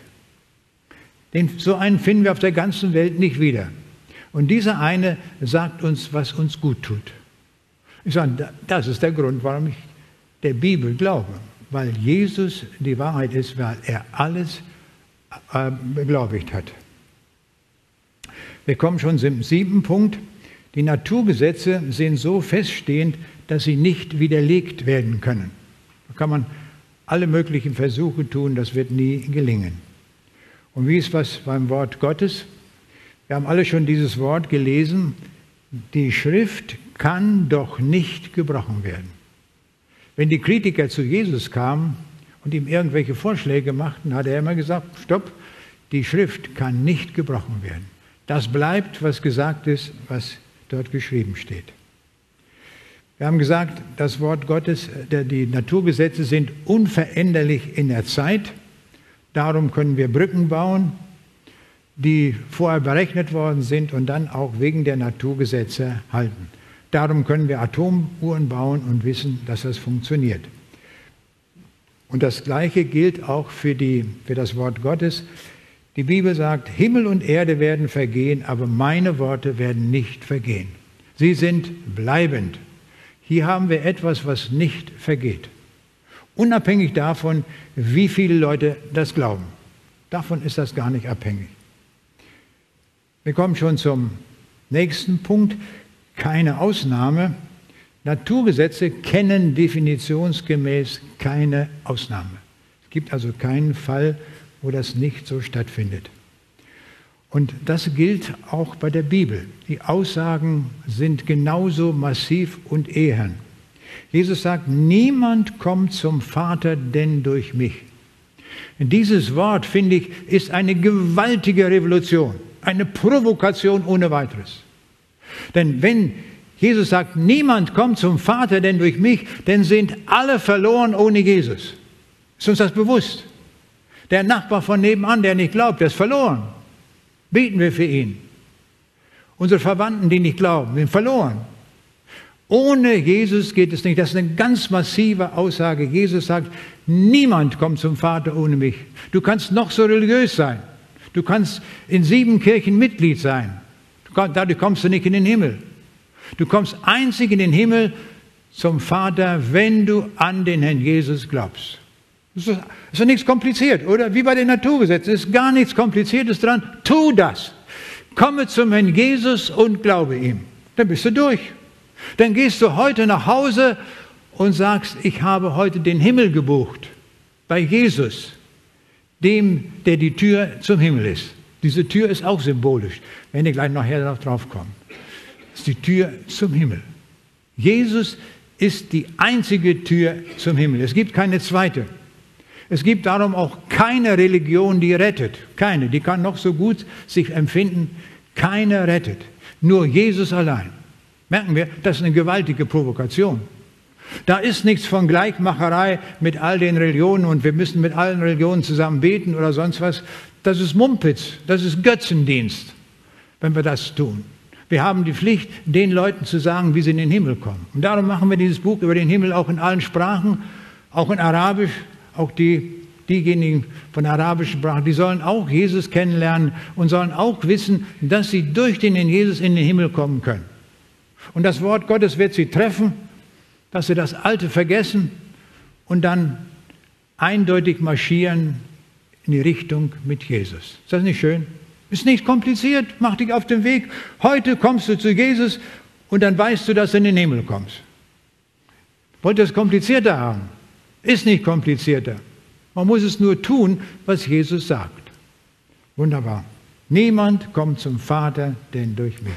So einen finden wir auf der ganzen Welt nicht wieder. Und dieser eine sagt uns, was uns gut tut. Ich sage, das ist der Grund, warum ich der Bibel glaube. Weil Jesus die Wahrheit ist, weil er alles beglaubigt hat. Wir kommen schon zum 7. Punkt. Die Naturgesetze sind so feststehend, dass sie nicht widerlegt werden können. Da kann man alle möglichen Versuche tun, das wird nie gelingen. Und wie ist was beim Wort Gottes? Wir haben alle schon dieses Wort gelesen. Die Schrift kann doch nicht gebrochen werden. Wenn die Kritiker zu Jesus kamen und ihm irgendwelche Vorschläge machten, hat er immer gesagt, stopp, die Schrift kann nicht gebrochen werden. Das bleibt, was gesagt ist, was dort geschrieben steht. Wir haben gesagt, das Wort Gottes, die Naturgesetze sind unveränderlich in der Zeit. Darum können wir Brücken bauen, die vorher berechnet worden sind und dann auch wegen der Naturgesetze halten. Darum können wir Atomuhren bauen und wissen, dass das funktioniert. Und das Gleiche gilt auch für das Wort Gottes. Die Bibel sagt, Himmel und Erde werden vergehen, aber meine Worte werden nicht vergehen. Sie sind bleibend. Hier haben wir etwas, was nicht vergeht. Unabhängig davon, wie viele Leute das glauben. Davon ist das gar nicht abhängig. Wir kommen schon zum nächsten Punkt. Keine Ausnahme. Naturgesetze kennen definitionsgemäß keine Ausnahme. Es gibt also keinen Fall, wo das nicht so stattfindet. Und das gilt auch bei der Bibel. Die Aussagen sind genauso massiv und ehern. Jesus sagt, niemand kommt zum Vater denn durch mich. Dieses Wort, finde ich, ist eine gewaltige Revolution, eine Provokation ohne weiteres. Denn wenn Jesus sagt, niemand kommt zum Vater denn durch mich, dann sind alle verloren ohne Jesus. Ist uns das bewusst? Der Nachbar von nebenan, der nicht glaubt, der ist verloren. Beten wir für ihn. Unsere Verwandten, die nicht glauben, sind verloren. Ohne Jesus geht es nicht. Das ist eine ganz massive Aussage. Jesus sagt, niemand kommt zum Vater ohne mich. Du kannst noch so religiös sein. Du kannst in 7 Kirchen Mitglied sein. Dadurch kommst du nicht in den Himmel. Du kommst einzig in den Himmel zum Vater, wenn du an den Herrn Jesus glaubst. Das ist doch nichts kompliziert, oder? Wie bei den Naturgesetzen. Es ist gar nichts Kompliziertes dran. Tu das. Komme zum Herrn Jesus und glaube ihm. Dann bist du durch. Dann gehst du heute nach Hause und sagst, ich habe heute den Himmel gebucht. Bei Jesus, dem, der die Tür zum Himmel ist. Diese Tür ist auch symbolisch, wenn ihr gleich nachher drauf kommt. Das ist die Tür zum Himmel. Jesus ist die einzige Tür zum Himmel. Es gibt keine zweite. Es gibt darum auch keine Religion, die rettet. Keine. Die kann noch so gut sich empfinden. Keine rettet. Nur Jesus allein. Merken wir, das ist eine gewaltige Provokation. Da ist nichts von Gleichmacherei mit all den Religionen und wir müssen mit allen Religionen zusammen beten oder sonst was. Das ist Mumpitz, das ist Götzendienst, wenn wir das tun. Wir haben die Pflicht, den Leuten zu sagen, wie sie in den Himmel kommen. Und darum machen wir dieses Buch über den Himmel auch in allen Sprachen, auch in Arabisch. Auch diejenigen von arabischen Sprachen, die sollen auch Jesus kennenlernen und sollen auch wissen, dass sie durch den Jesus in den Himmel kommen können. Und das Wort Gottes wird sie treffen, dass sie das Alte vergessen und dann eindeutig marschieren in die Richtung mit Jesus. Ist das nicht schön? Ist nicht kompliziert, mach dich auf den Weg. Heute kommst du zu Jesus und dann weißt du, dass du in den Himmel kommst. Wollt ihr es komplizierter haben? Ist nicht komplizierter. Man muss es nur tun, was Jesus sagt. Wunderbar. Niemand kommt zum Vater, denn durch mich.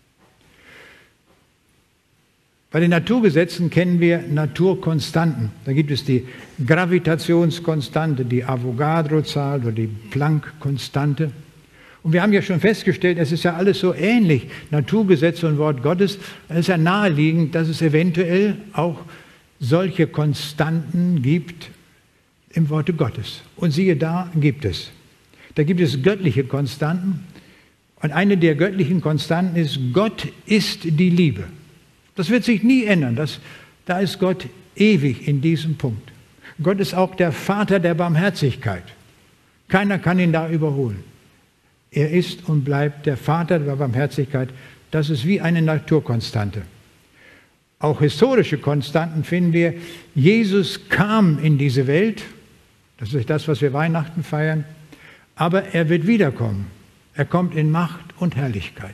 Bei den Naturgesetzen kennen wir Naturkonstanten. Da gibt es die Gravitationskonstante, die Avogadro-Zahl oder die Planck-Konstante. Und wir haben ja schon festgestellt, es ist ja alles so ähnlich, Naturgesetze und Wort Gottes. Es ist ja naheliegend, dass es eventuell auch solche Konstanten gibt, im Worte Gottes. Und siehe da, gibt es. Da gibt es göttliche Konstanten. Und eine der göttlichen Konstanten ist, Gott ist die Liebe. Das wird sich nie ändern. Da ist Gott ewig in diesem Punkt. Gott ist auch der Vater der Barmherzigkeit. Keiner kann ihn da überholen. Er ist und bleibt der Vater der Barmherzigkeit. Das ist wie eine Naturkonstante. Auch historische Konstanten finden wir. Jesus kam in diese Welt. Das ist das, was wir Weihnachten feiern. Aber er wird wiederkommen. Er kommt in Macht und Herrlichkeit.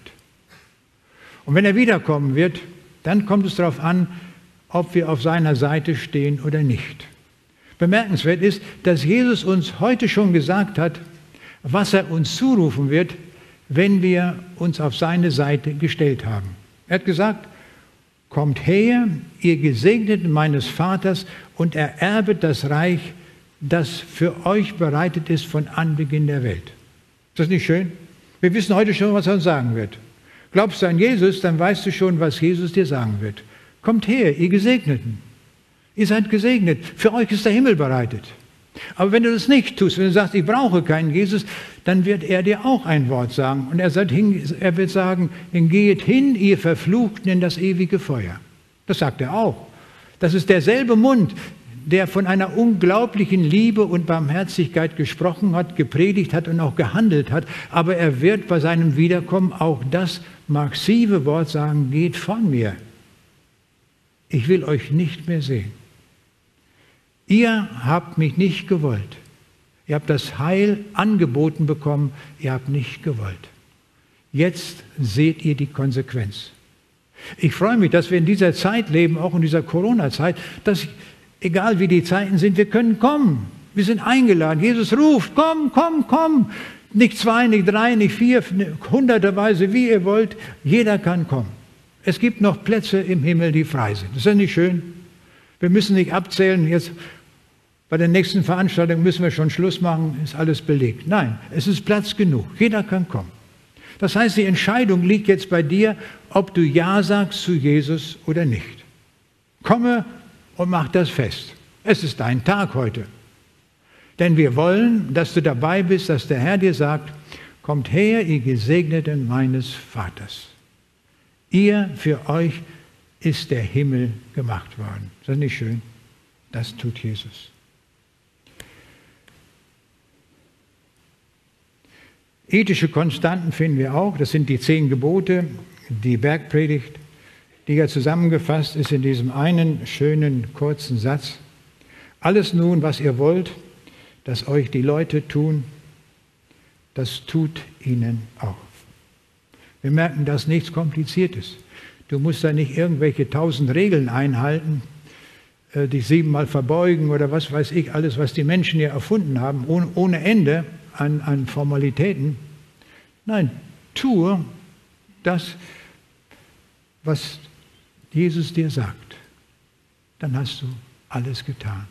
Und wenn er wiederkommen wird, dann kommt es darauf an, ob wir auf seiner Seite stehen oder nicht. Bemerkenswert ist, dass Jesus uns heute schon gesagt hat, was er uns zurufen wird, wenn wir uns auf seine Seite gestellt haben. Er hat gesagt, kommt her, ihr Gesegneten meines Vaters, und ererbet das Reich, das für euch bereitet ist von Anbeginn der Welt. Ist das nicht schön? Wir wissen heute schon, was er uns sagen wird. Glaubst du an Jesus, dann weißt du schon, was Jesus dir sagen wird. Kommt her, ihr Gesegneten. Ihr seid gesegnet. Für euch ist der Himmel bereitet. Aber wenn du das nicht tust, wenn du sagst, ich brauche keinen Jesus, dann wird er dir auch ein Wort sagen. Und er wird sagen, geht hin, ihr Verfluchten, in das ewige Feuer. Das sagt er auch. Das ist derselbe Mund, der von einer unglaublichen Liebe und Barmherzigkeit gesprochen hat, gepredigt hat und auch gehandelt hat. Aber er wird bei seinem Wiederkommen auch das massive Wort sagen, geht von mir. Ich will euch nicht mehr sehen. Ihr habt mich nicht gewollt. Ihr habt das Heil angeboten bekommen, ihr habt nicht gewollt. Jetzt seht ihr die Konsequenz. Ich freue mich, dass wir in dieser Zeit leben, auch in dieser Corona-Zeit, dass, egal wie die Zeiten sind, wir können kommen. Wir sind eingeladen. Jesus ruft, komm, komm, komm. Nicht 2, nicht 3, nicht 4, hunderterweise, wie ihr wollt. Jeder kann kommen. Es gibt noch Plätze im Himmel, die frei sind. Ist das nicht schön? Wir müssen nicht abzählen, jetzt bei der nächsten Veranstaltung müssen wir schon Schluss machen, ist alles belegt. Nein, es ist Platz genug. Jeder kann kommen. Das heißt, die Entscheidung liegt jetzt bei dir, ob du Ja sagst zu Jesus oder nicht. Komme und mach das fest. Es ist dein Tag heute. Denn wir wollen, dass du dabei bist, dass der Herr dir sagt, kommt her, ihr Gesegneten meines Vaters. Für euch ist der Himmel gemacht worden. Ist das nicht schön? Das tut Jesus. Ethische Konstanten finden wir auch. Das sind die 10 Gebote, die Bergpredigt, die ja zusammengefasst ist in diesem einen schönen, kurzen Satz. Alles nun, was ihr wollt, dass euch die Leute tun, das tut ihnen auch. Wir merken, dass nichts kompliziert ist. Du musst da nicht irgendwelche 1000 Regeln einhalten, dich 7-mal verbeugen oder was weiß ich, alles, was die Menschen hier erfunden haben, ohne Ende an Formalitäten. Nein, tue das, was Jesus dir sagt. Dann hast du alles getan.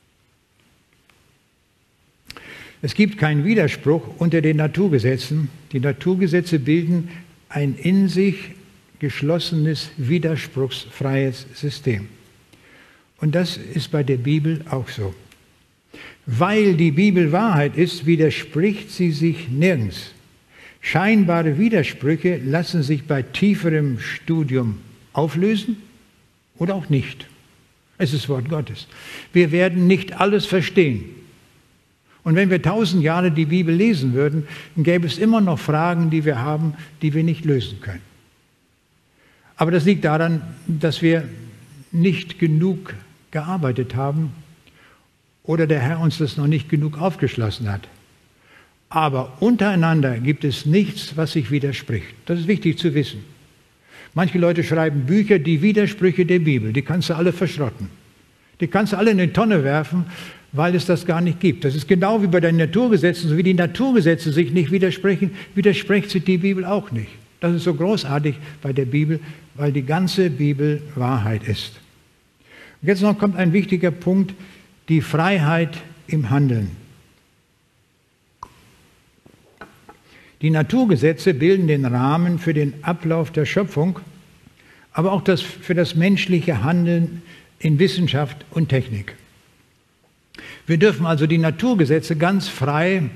Es gibt keinen Widerspruch unter den Naturgesetzen. Die Naturgesetze bilden ein in sich geschlossenes, widerspruchsfreies System. Und das ist bei der Bibel auch so. Weil die Bibel Wahrheit ist, widerspricht sie sich nirgends. Scheinbare Widersprüche lassen sich bei tieferem Studium auflösen oder auch nicht. Es ist Wort Gottes. Wir werden nicht alles verstehen. Und wenn wir 1000 Jahre die Bibel lesen würden, dann gäbe es immer noch Fragen, die wir haben, die wir nicht lösen können. Aber das liegt daran, dass wir nicht genug gearbeitet haben oder der Herr uns das noch nicht genug aufgeschlossen hat. Aber untereinander gibt es nichts, was sich widerspricht. Das ist wichtig zu wissen. Manche Leute schreiben Bücher, die Widersprüche der Bibel, die kannst du alle verschrotten. Die kannst du alle in eine Tonne werfen, weil es das gar nicht gibt. Das ist genau wie bei den Naturgesetzen, so wie die Naturgesetze sich nicht widersprechen, widerspricht sich die Bibel auch nicht. Das ist so großartig bei der Bibel, weil die ganze Bibel Wahrheit ist. Und jetzt noch kommt ein wichtiger Punkt, die Freiheit im Handeln. Die Naturgesetze bilden den Rahmen für den Ablauf der Schöpfung, aber auch für das menschliche Handeln in Wissenschaft und Technik. Wir dürfen also die Naturgesetze ganz frei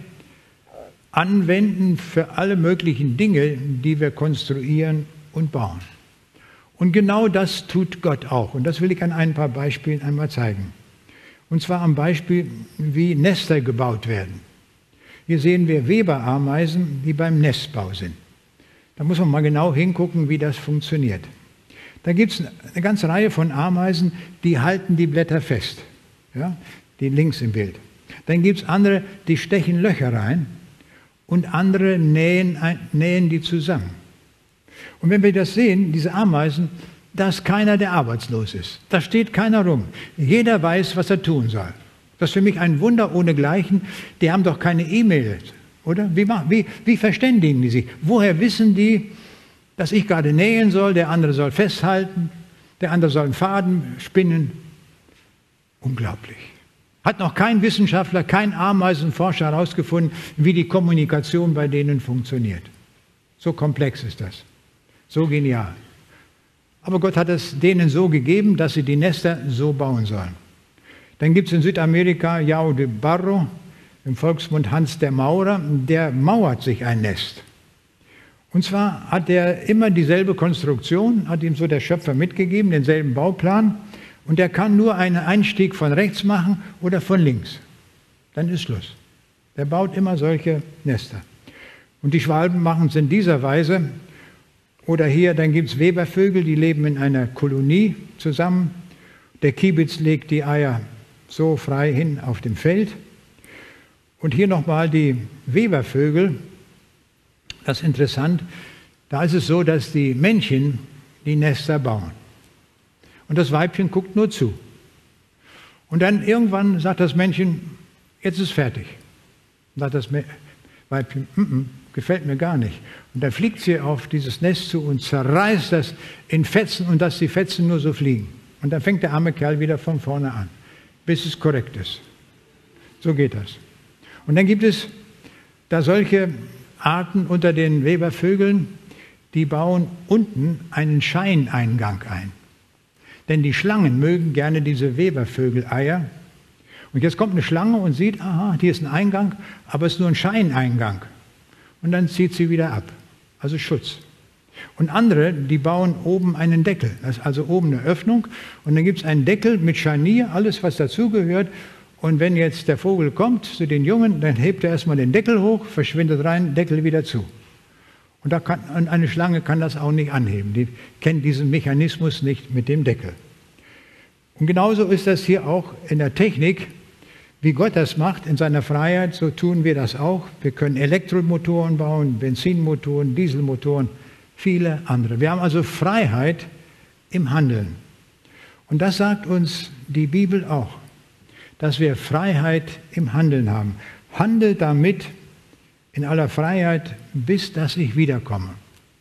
anwenden für alle möglichen Dinge, die wir konstruieren und bauen. Und genau das tut Gott auch. Und das will ich an ein paar Beispielen einmal zeigen. Und zwar am Beispiel, wie Nester gebaut werden. Hier sehen wir Weberameisen, die beim Nestbau sind. Da muss man mal genau hingucken, wie das funktioniert. Da gibt es eine ganze Reihe von Ameisen, die halten die Blätter fest. Ja, die links im Bild. Dann gibt es andere, die stechen Löcher rein und andere nähen die zusammen. Und wenn wir das sehen, diese Ameisen, da ist keiner, der arbeitslos ist. Da steht keiner rum. Jeder weiß, was er tun soll. Das ist für mich ein Wunder ohnegleichen. Die haben doch keine E-Mails, oder? Wie verständigen die sich? Woher wissen die, dass ich gerade nähen soll, der andere soll festhalten, der andere soll einen Faden spinnen? Unglaublich. Hat noch kein Wissenschaftler, kein Ameisenforscher herausgefunden, wie die Kommunikation bei denen funktioniert. So komplex ist das. So genial. Aber Gott hat es denen so gegeben, dass sie die Nester so bauen sollen. Dann gibt es in Südamerika João de Barro, im Volksmund Hans der Maurer, der mauert sich ein Nest. Und zwar hat er immer dieselbe Konstruktion, hat ihm so der Schöpfer mitgegeben, denselben Bauplan. Und er kann nur einen Einstieg von rechts machen oder von links. Dann ist Schluss. Der baut immer solche Nester. Und die Schwalben machen es in dieser Weise. Oder hier, dann gibt es Webervögel, die leben in einer Kolonie zusammen. Der Kiebitz legt die Eier so frei hin auf dem Feld. Und hier nochmal die Webervögel. Das ist interessant. Da ist es so, dass die Männchen die Nester bauen. Und das Weibchen guckt nur zu. Und dann irgendwann sagt das Männchen, jetzt ist fertig. Und sagt das Weibchen, gefällt mir gar nicht. Und dann fliegt sie auf dieses Nest zu und zerreißt das in Fetzen und dass die Fetzen nur so fliegen. Und dann fängt der arme Kerl wieder von vorne an, bis es korrekt ist. So geht das. Und dann gibt es da solche Arten unter den Webervögeln, die bauen unten einen Scheineingang ein. Denn die Schlangen mögen gerne diese Webervögeleier. Und jetzt kommt eine Schlange und sieht, aha, hier ist ein Eingang, aber es ist nur ein Scheineingang. Und dann zieht sie wieder ab. Also Schutz. Und andere, die bauen oben einen Deckel. Das ist also oben eine Öffnung. Und dann gibt es einen Deckel mit Scharnier, alles was dazugehört. Und wenn jetzt der Vogel kommt zu den Jungen, dann hebt er erstmal den Deckel hoch, verschwindet rein, Deckel wieder zu. Und eine Schlange kann das auch nicht anheben. Die kennt diesen Mechanismus nicht mit dem Deckel. Und genauso ist das hier auch in der Technik. Wie Gott das macht in seiner Freiheit, so tun wir das auch. Wir können Elektromotoren bauen, Benzinmotoren, Dieselmotoren, viele andere. Wir haben also Freiheit im Handeln. Und das sagt uns die Bibel auch, dass wir Freiheit im Handeln haben. Handelt damit in aller Freiheit, bis dass ich wiederkomme.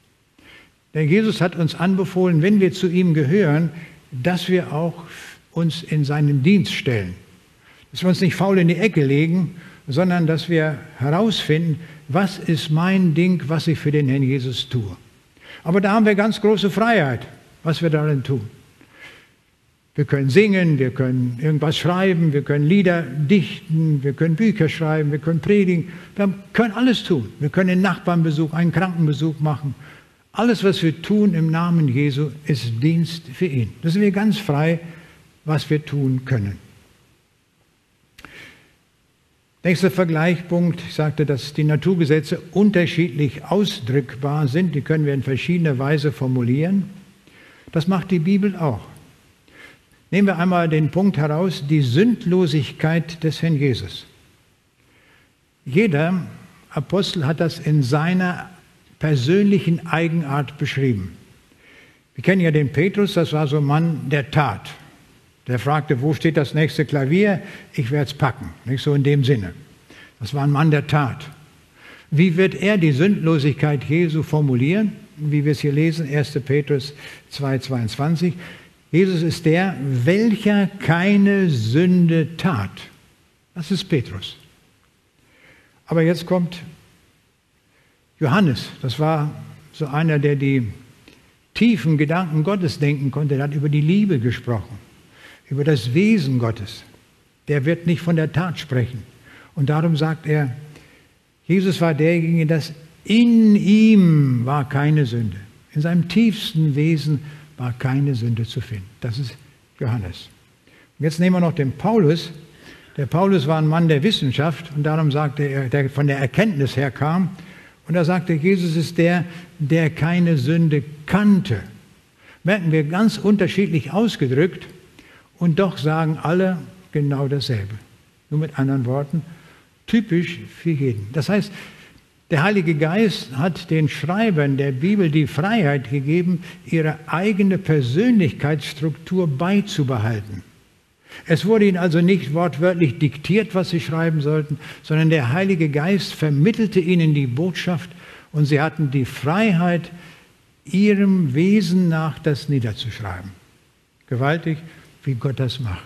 Denn Jesus hat uns anbefohlen, wenn wir zu ihm gehören, dass wir auch uns in seinen Dienst stellen. Dass wir uns nicht faul in die Ecke legen, sondern dass wir herausfinden, was ist mein Ding, was ich für den Herrn Jesus tue. Aber da haben wir ganz große Freiheit, was wir darin tun. Wir können singen, wir können irgendwas schreiben, wir können Lieder dichten, wir können Bücher schreiben, wir können predigen. Wir können alles tun. Wir können einen Nachbarnbesuch, einen Krankenbesuch machen. Alles, was wir tun im Namen Jesu, ist Dienst für ihn. Da sind wir ganz frei, was wir tun können. Nächster Vergleichspunkt, ich sagte, dass die Naturgesetze unterschiedlich ausdrückbar sind. Die können wir in verschiedener Weise formulieren. Das macht die Bibel auch. Nehmen wir einmal den Punkt heraus, die Sündlosigkeit des Herrn Jesus. Jeder Apostel hat das in seiner persönlichen Eigenart beschrieben. Wir kennen ja den Petrus, das war so ein Mann der Tat. Der fragte, wo steht das nächste Klavier? Ich werde es packen. Nicht so in dem Sinne. Das war ein Mann der Tat. Wie wird er die Sündlosigkeit Jesu formulieren? Wie wir es hier lesen, 1. Petrus 2,22. Jesus ist der, welcher keine Sünde tat. Das ist Petrus. Aber jetzt kommt Johannes. Das war so einer, der die tiefen Gedanken Gottes denken konnte. Er hat über die Liebe gesprochen, über das Wesen Gottes. der wird nicht von der Tat sprechen. Und darum sagt er, Jesus war derjenige, dass in ihm war keine Sünde. In seinem tiefsten Wesen war keine Sünde zu finden. Das ist Johannes. Und jetzt nehmen wir noch den Paulus. Der Paulus war ein Mann der Wissenschaft und darum sagte er, der von der Erkenntnis her kam. Und da sagte Jesus ist der, der keine Sünde kannte. Merken wir, ganz unterschiedlich ausgedrückt und doch sagen alle genau dasselbe. Nur mit anderen Worten, typisch für jeden. Das heißt, der Heilige Geist hat den Schreibern der Bibel die Freiheit gegeben, ihre eigene Persönlichkeitsstruktur beizubehalten. Es wurde ihnen also nicht wortwörtlich diktiert, was sie schreiben sollten, sondern der Heilige Geist vermittelte ihnen die Botschaft und sie hatten die Freiheit, ihrem Wesen nach das niederzuschreiben. Gewaltig, wie Gott das macht.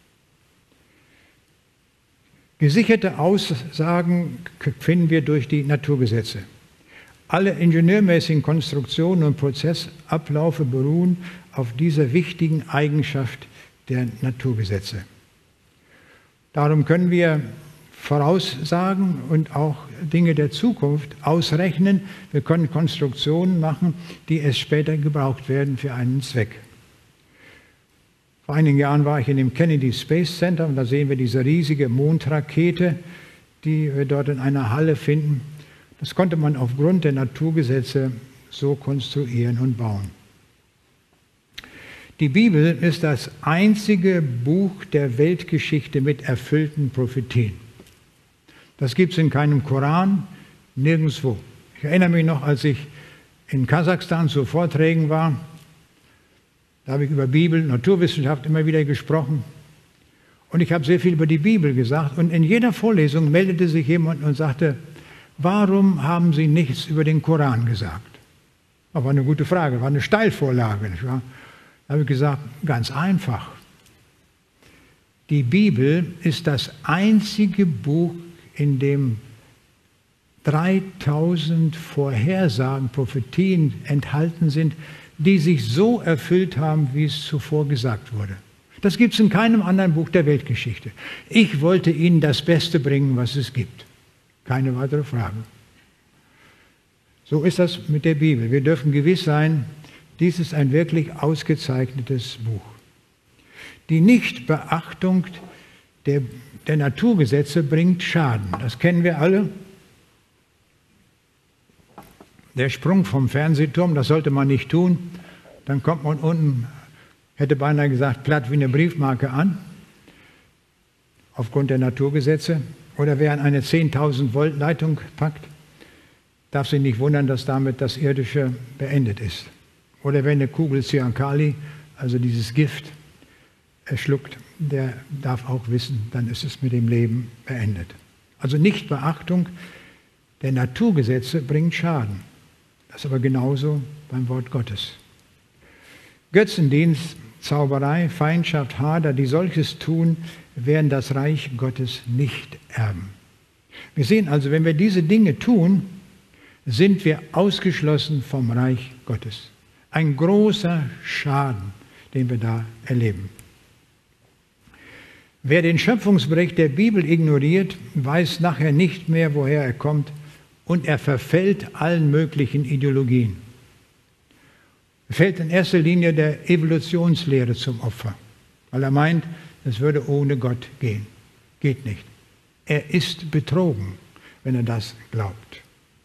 Gesicherte Aussagen finden wir durch die Naturgesetze. Alle ingenieurmäßigen Konstruktionen und Prozessabläufe beruhen auf dieser wichtigen Eigenschaft der Naturgesetze. Darum können wir voraussagen und auch Dinge der Zukunft ausrechnen. Wir können Konstruktionen machen, die es später gebraucht werden für einen Zweck. Vor einigen Jahren war ich in dem Kennedy Space Center und da sehen wir diese riesige Mondrakete, die wir dort in einer Halle finden. Das konnte man aufgrund der Naturgesetze so konstruieren und bauen. Die Bibel ist das einzige Buch der Weltgeschichte mit erfüllten Prophetien. Das gibt es in keinem Koran, nirgendwo. Ich erinnere mich noch, als ich in Kasachstan zu Vorträgen war, da habe ich über Bibel, Naturwissenschaft immer wieder gesprochen. Und ich habe sehr viel über die Bibel gesagt. Und in jeder Vorlesung meldete sich jemand und sagte, warum haben Sie nichts über den Koran gesagt? Das war eine gute Frage, war eine Steilvorlage. Nicht wahr? Da habe ich gesagt, ganz einfach. Die Bibel ist das einzige Buch, in dem 3000 Vorhersagen, Prophetien enthalten sind, die sich so erfüllt haben, wie es zuvor gesagt wurde. Das gibt es in keinem anderen Buch der Weltgeschichte. Ich wollte Ihnen das Beste bringen, was es gibt. Keine weitere Frage. So ist das mit der Bibel. Wir dürfen gewiss sein, dies ist ein wirklich ausgezeichnetes Buch. Die Nichtbeachtung der Naturgesetze bringt Schaden. Das kennen wir alle. Der Sprung vom Fernsehturm, das sollte man nicht tun. Dann kommt man unten, hätte beinahe gesagt, platt wie eine Briefmarke an, aufgrund der Naturgesetze. Oder wer an eine 10.000 Volt Leitung packt, darf sich nicht wundern, dass damit das Irdische beendet ist. Oder wer eine Kugel Cyankali, also dieses Gift, schluckt, der darf auch wissen, dann ist es mit dem Leben beendet. Also Nichtbeachtung der Naturgesetze bringt Schaden. Das ist aber genauso beim Wort Gottes. Götzendienst, Zauberei, Feindschaft, Hader, die solches tun, werden das Reich Gottes nicht erben. Wir sehen also, wenn wir diese Dinge tun, sind wir ausgeschlossen vom Reich Gottes. Ein großer Schaden, den wir da erleben. Wer den Schöpfungsbericht der Bibel ignoriert, weiß nachher nicht mehr, woher er kommt, und er verfällt allen möglichen Ideologien. Er fällt in erster Linie der Evolutionslehre zum Opfer, weil er meint, es würde ohne Gott gehen. Geht nicht. Er ist betrogen, wenn er das glaubt.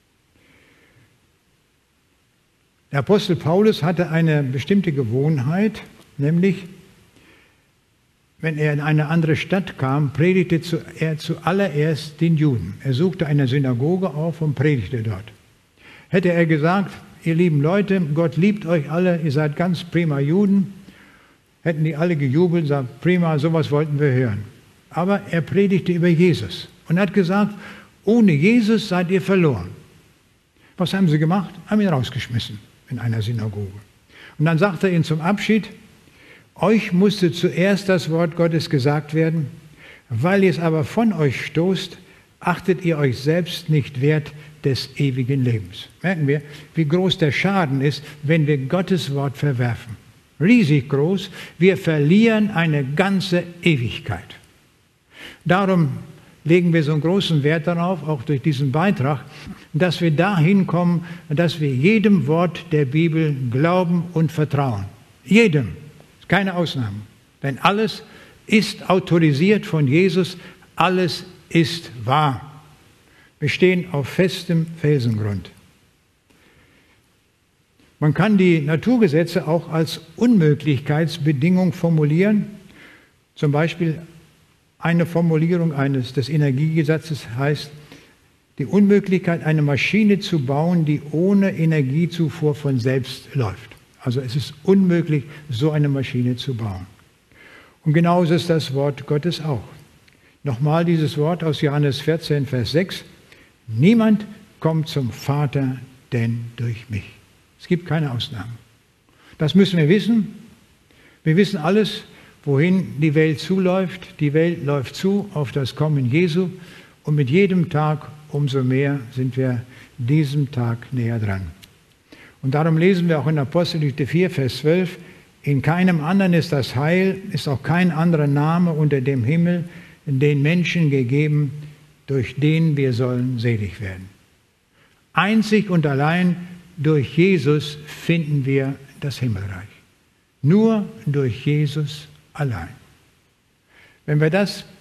Der Apostel Paulus hatte eine bestimmte Gewohnheit, nämlich, wenn er in eine andere Stadt kam, predigte er zuallererst den Juden. Er suchte eine Synagoge auf und predigte dort. Hätte er gesagt, ihr lieben Leute, Gott liebt euch alle, ihr seid ganz prima Juden, hätten die alle gejubelt und gesagt, prima, sowas wollten wir hören. Aber er predigte über Jesus und hat gesagt, ohne Jesus seid ihr verloren. Was haben sie gemacht? Haben ihn rausgeschmissen in einer Synagoge. Und dann sagte er ihnen zum Abschied, euch musste zuerst das Wort Gottes gesagt werden, weil ihr es aber von euch stoßt, achtet ihr euch selbst nicht wert des ewigen Lebens. Merken wir, wie groß der Schaden ist, wenn wir Gottes Wort verwerfen. Riesig groß, wir verlieren eine ganze Ewigkeit. Darum legen wir so einen großen Wert darauf, auch durch diesen Beitrag, dass wir dahin kommen, dass wir jedem Wort der Bibel glauben und vertrauen. Jedem. Keine Ausnahmen. Denn alles ist autorisiert von Jesus, alles ist wahr. Wir stehen auf festem Felsengrund. Man kann die Naturgesetze auch als Unmöglichkeitsbedingung formulieren. Zum Beispiel eine Formulierung des Energiegesetzes heißt, die Unmöglichkeit, eine Maschine zu bauen, die ohne Energiezufuhr von selbst läuft. Also es ist unmöglich, so eine Maschine zu bauen. Und genauso ist das Wort Gottes auch. Nochmal dieses Wort aus Johannes 14, Vers 6. Niemand kommt zum Vater, denn durch mich. Es gibt keine Ausnahmen. Das müssen wir wissen. Wir wissen alles, wohin die Welt zuläuft. Die Welt läuft zu auf das Kommen Jesu. Und mit jedem Tag umso mehr sind wir diesem Tag näher dran. Und darum lesen wir auch in Apostelgeschichte 4, Vers 12, in keinem anderen ist das Heil, ist auch kein anderer Name unter dem Himmel, den Menschen gegeben, durch den wir sollen selig werden. Einzig und allein durch Jesus finden wir das Himmelreich. Nur durch Jesus allein. Wenn wir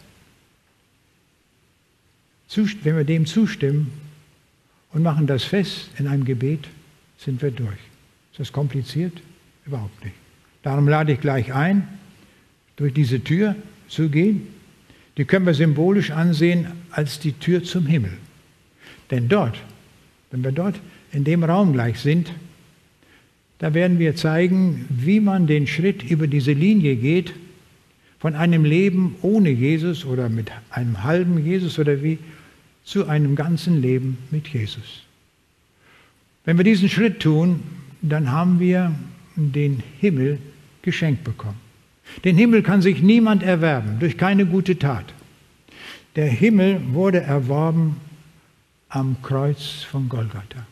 dem zustimmen und machen das fest in einem Gebet, sind wir durch. Ist das kompliziert? Überhaupt nicht. Darum lade ich gleich ein, durch diese Tür zu gehen. Die können wir symbolisch ansehen als die Tür zum Himmel. Denn dort, wenn wir dort in dem Raum gleich sind, da werden wir zeigen, wie man den Schritt über diese Linie geht, von einem Leben ohne Jesus oder mit einem halben Jesus oder wie, zu einem ganzen Leben mit Jesus. Wenn wir diesen Schritt tun, dann haben wir den Himmel geschenkt bekommen. Den Himmel kann sich niemand erwerben, durch keine gute Tat. Der Himmel wurde erworben am Kreuz von Golgatha.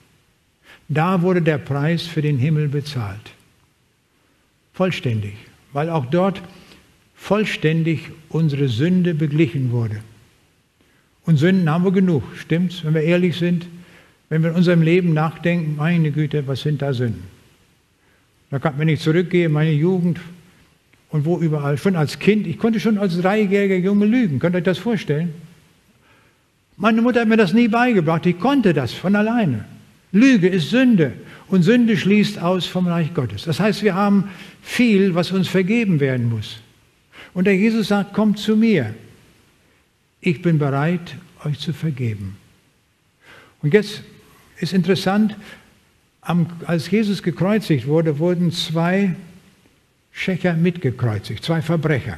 Da wurde der Preis für den Himmel bezahlt. Vollständig, weil auch dort vollständig unsere Sünde beglichen wurde. Und Sünden haben wir genug, stimmt's, wenn wir ehrlich sind? Wenn wir in unserem Leben nachdenken, meine Güte, was sind da Sünden? Da kann man nicht zurückgehen, meine Jugend und wo überall. Schon als Kind, ich konnte schon als 3-jähriger Junge lügen. Könnt ihr euch das vorstellen? Meine Mutter hat mir das nie beigebracht, ich konnte das von alleine. Lüge ist Sünde und Sünde schließt aus vom Reich Gottes. Das heißt, wir haben viel, was uns vergeben werden muss. Und der Jesus sagt, kommt zu mir. Ich bin bereit, euch zu vergeben. Und jetzt ist interessant, als Jesus gekreuzigt wurde, wurden 2 Schächer mitgekreuzigt, 2 Verbrecher.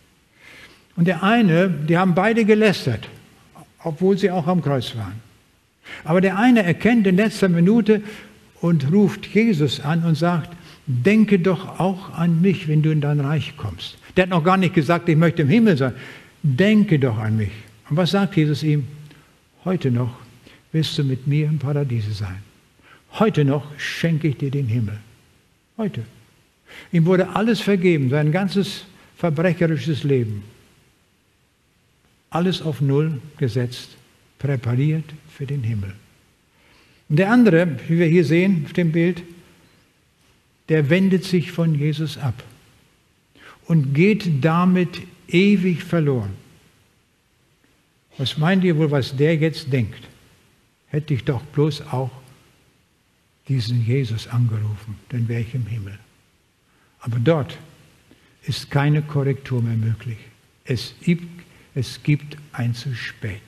Und der eine, die haben beide gelästert, obwohl sie auch am Kreuz waren. Aber der eine erkennt in letzter Minute und ruft Jesus an und sagt, denke doch auch an mich, wenn du in dein Reich kommst. Der hat noch gar nicht gesagt, ich möchte im Himmel sein. Denke doch an mich. Und was sagt Jesus ihm? Heute noch wirst du mit mir im Paradiese sein. Heute noch schenke ich dir den Himmel. Heute. Ihm wurde alles vergeben, sein ganzes verbrecherisches Leben. Alles auf Null gesetzt, präpariert für den Himmel. Und der andere, wie wir hier sehen auf dem Bild, der wendet sich von Jesus ab und geht damit ewig verloren. Was meint ihr wohl, was der jetzt denkt? Hätte ich doch bloß auch diesen Jesus angerufen, dann wäre ich im Himmel. Aber dort ist keine Korrektur mehr möglich. Es gibt ein zu spät.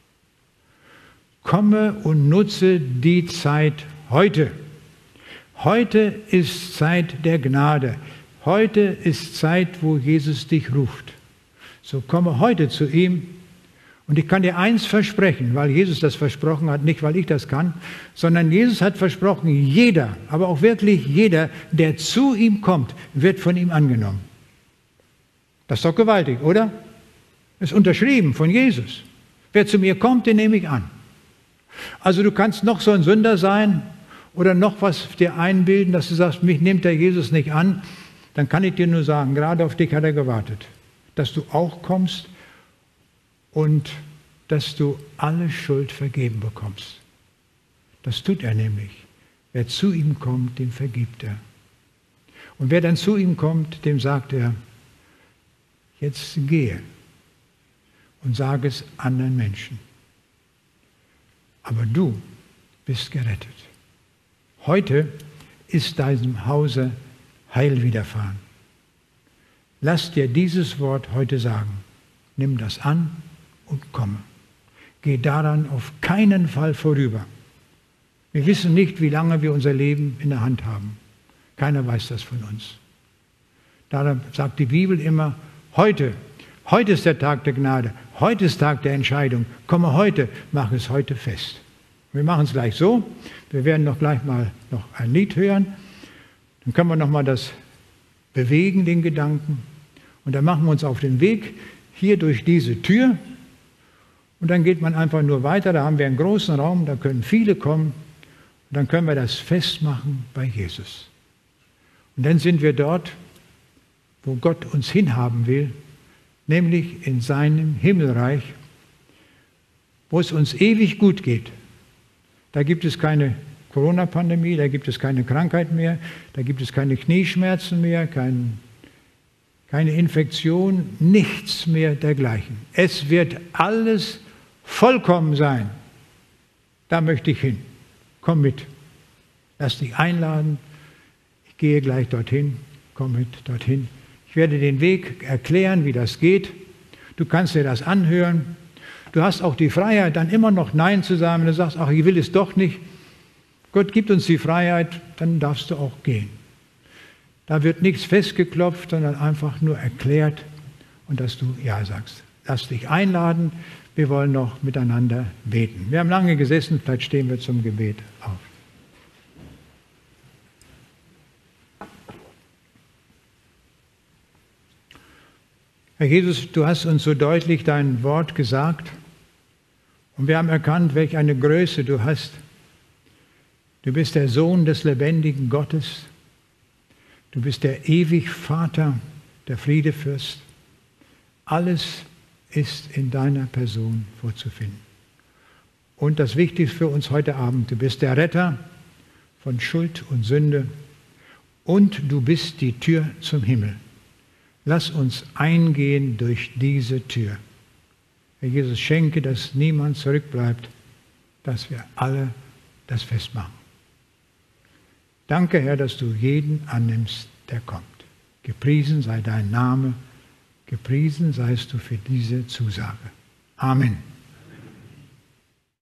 Komme und nutze die Zeit heute. Heute ist Zeit der Gnade. Heute ist Zeit, wo Jesus dich ruft. So komme heute zu ihm. Und ich kann dir eins versprechen, weil Jesus das versprochen hat, nicht weil ich das kann, sondern Jesus hat versprochen, jeder, aber auch wirklich jeder, der zu ihm kommt, wird von ihm angenommen. Das ist doch gewaltig, oder? Das ist unterschrieben von Jesus. Wer zu mir kommt, den nehme ich an. Also du kannst noch so ein Sünder sein oder noch was dir einbilden, dass du sagst, mich nimmt der Jesus nicht an, dann kann ich dir nur sagen, gerade auf dich hat er gewartet, dass du auch kommst und dass du alle Schuld vergeben bekommst. Das tut er nämlich. Wer zu ihm kommt, dem vergibt er. Und wer dann zu ihm kommt, dem sagt er, jetzt gehe und sage es anderen Menschen. Aber du bist gerettet. Heute ist deinem Hause Heil widerfahren. Lass dir dieses Wort heute sagen. Nimm das an und komme. Geh daran auf keinen Fall vorüber. Wir wissen nicht, wie lange wir unser Leben in der Hand haben. Keiner weiß das von uns. Darum sagt die Bibel immer, heute ist der Tag der Gnade, heute ist Tag der Entscheidung. Komme heute, mach es heute fest. Wir machen es gleich so, wir werden noch gleich mal noch ein Lied hören, dann können wir noch mal das bewegen, den Gedanken, und dann machen wir uns auf den Weg hier durch diese Tür und dann geht man einfach nur weiter, da haben wir einen großen Raum, da können viele kommen und dann können wir das festmachen bei Jesus. Und dann sind wir dort, wo Gott uns hinhaben will, nämlich in seinem Himmelreich, wo es uns ewig gut geht. Da gibt es keine Corona-Pandemie, da gibt es keine Krankheit mehr, da gibt es keine Knieschmerzen mehr, keine Infektion, nichts mehr dergleichen. Es wird alles vollkommen sein. Da möchte ich hin. Komm mit. Lass dich einladen. Ich gehe gleich dorthin. Komm mit dorthin. Ich werde den Weg erklären, wie das geht. Du kannst dir das anhören. Du hast auch die Freiheit, dann immer noch Nein zu sagen. Wenn du sagst, ach, ich will es doch nicht. Gott gibt uns die Freiheit, dann darfst du auch gehen. Da wird nichts festgeklopft, sondern einfach nur erklärt und dass du Ja sagst. Lass dich einladen. Wir wollen noch miteinander beten. Wir haben lange gesessen, vielleicht stehen wir zum Gebet auf. Herr Jesus, du hast uns so deutlich dein Wort gesagt und wir haben erkannt, welch eine Größe du hast. Du bist der Sohn des lebendigen Gottes. Du bist der ewig Vater, der Friedefürst. Alles ist in deiner Person vorzufinden. Und das Wichtigste für uns heute Abend, du bist der Retter von Schuld und Sünde und du bist die Tür zum Himmel. Lass uns eingehen durch diese Tür. Herr Jesus, schenke, dass niemand zurückbleibt, dass wir alle das festmachen. Danke, Herr, dass du jeden annimmst, der kommt. Gepriesen sei dein Name, gepriesen seist du für diese Zusage. Amen.